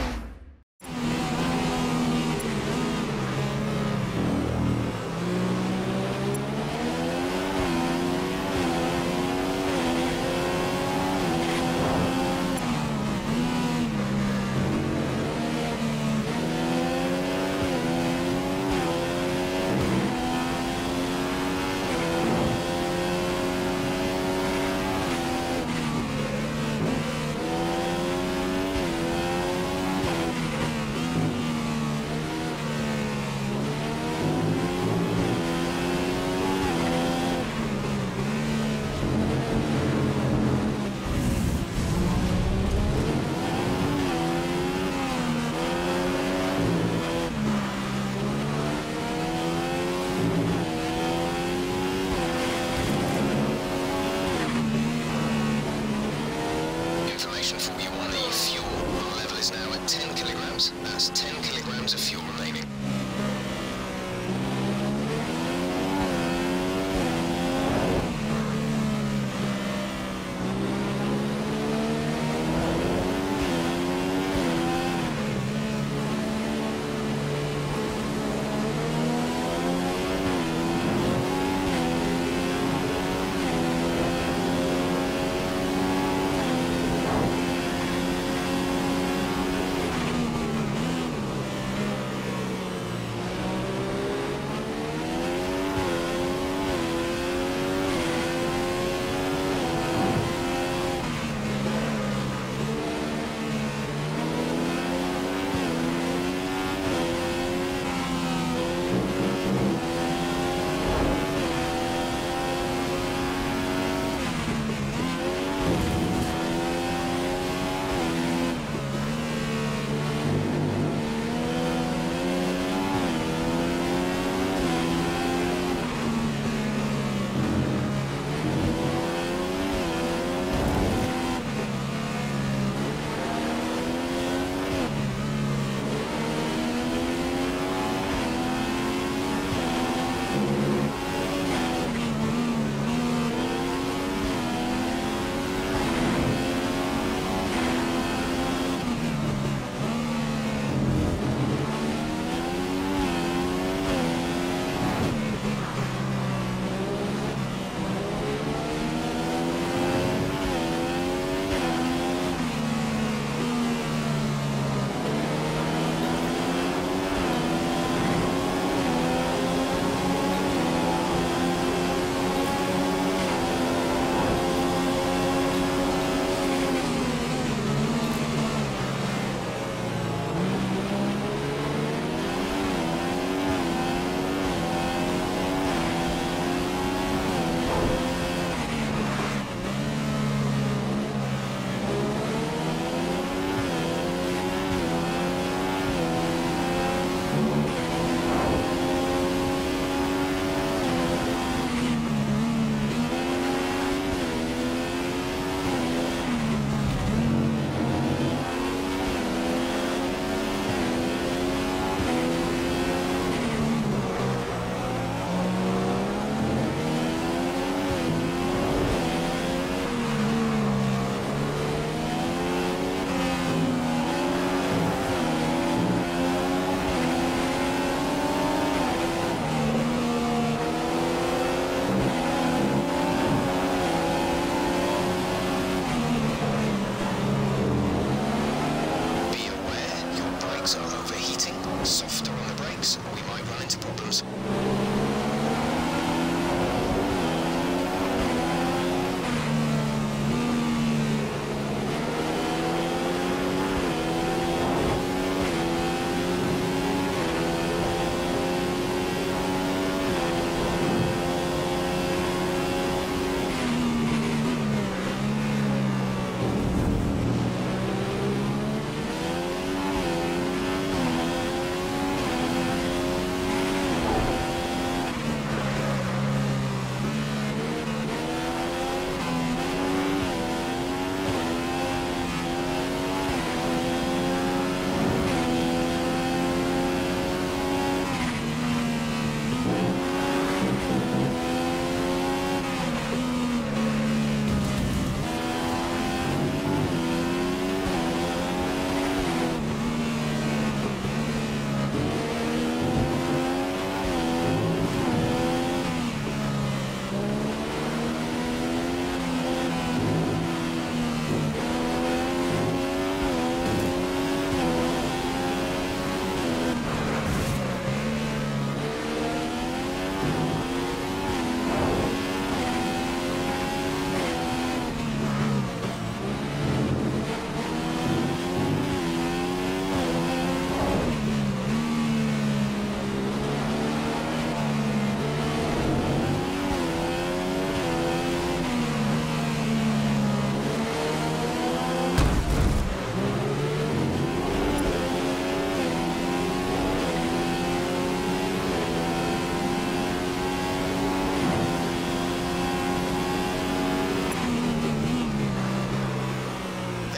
That's 10 kilograms of fuel remaining.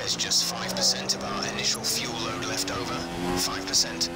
There's just 5% of our initial fuel load left over. 5%.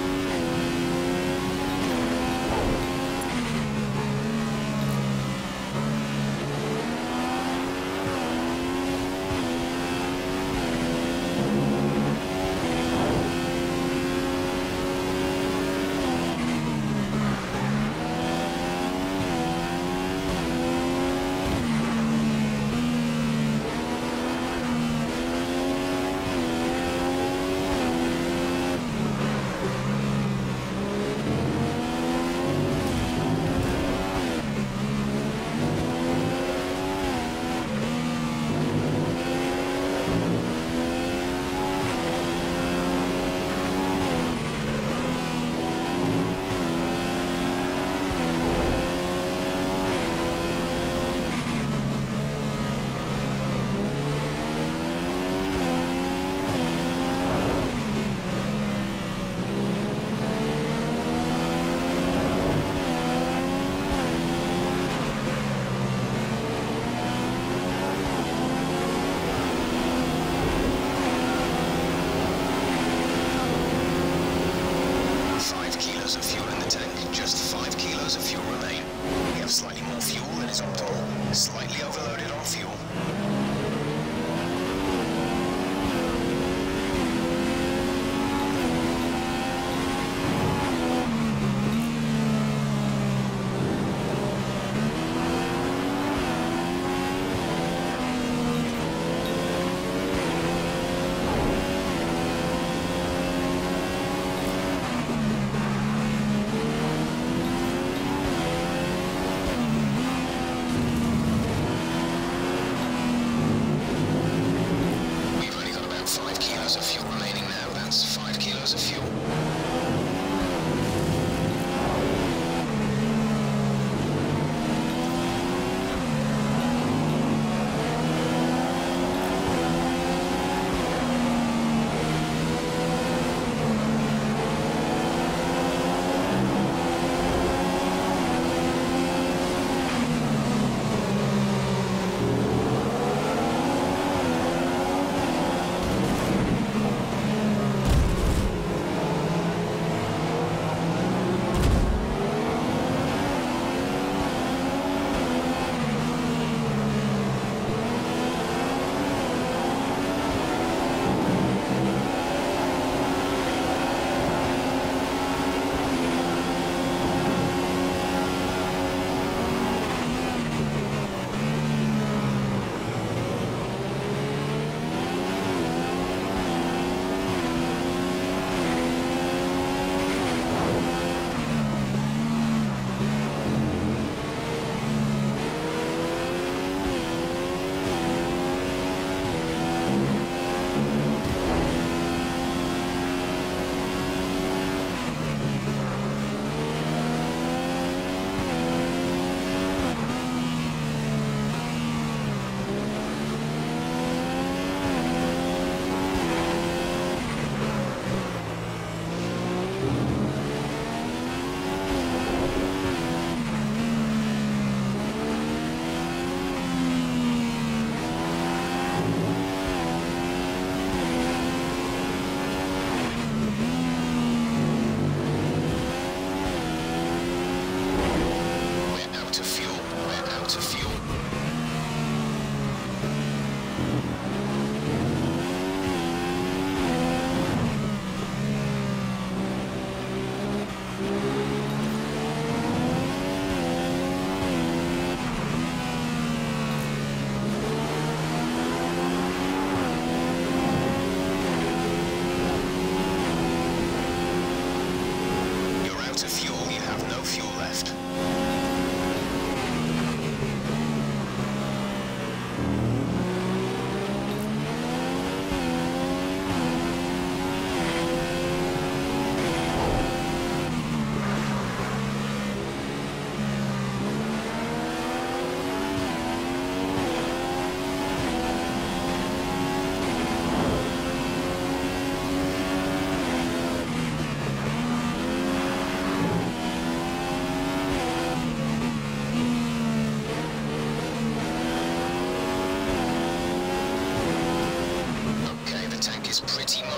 Of fuel in the tank, just 5 kilos of fuel remain. We have slightly more fuel than is optimal, slightly overloaded on fuel. Of fuel remaining now, that's 5 kilos of fuel.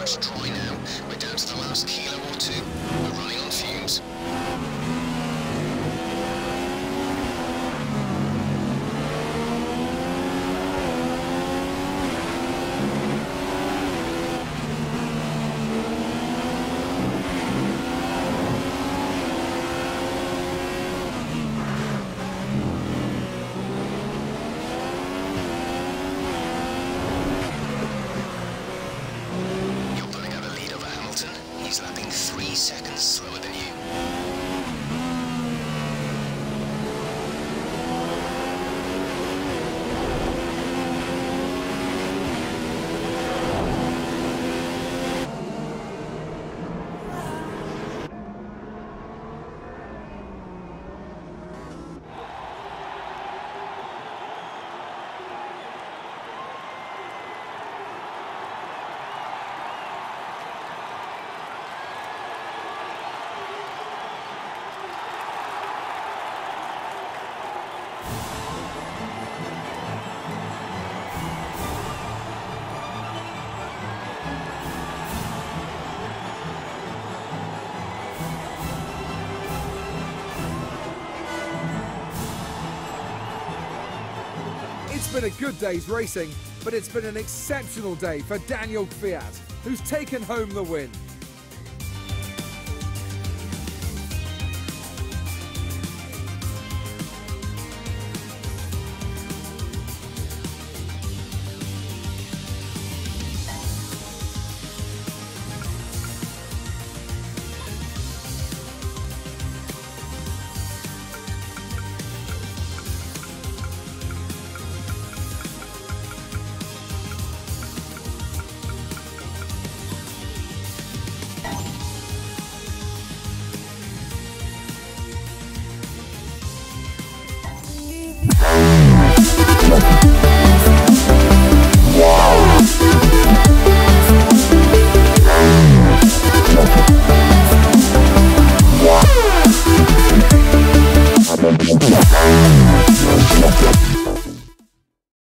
much dry now. We're down to the last kilo or two. We're running on fumes. He's lapping 3 seconds slower than you. It's been a good day's racing, but it's been an exceptional day for Daniel Kvyat, who's taken home the win.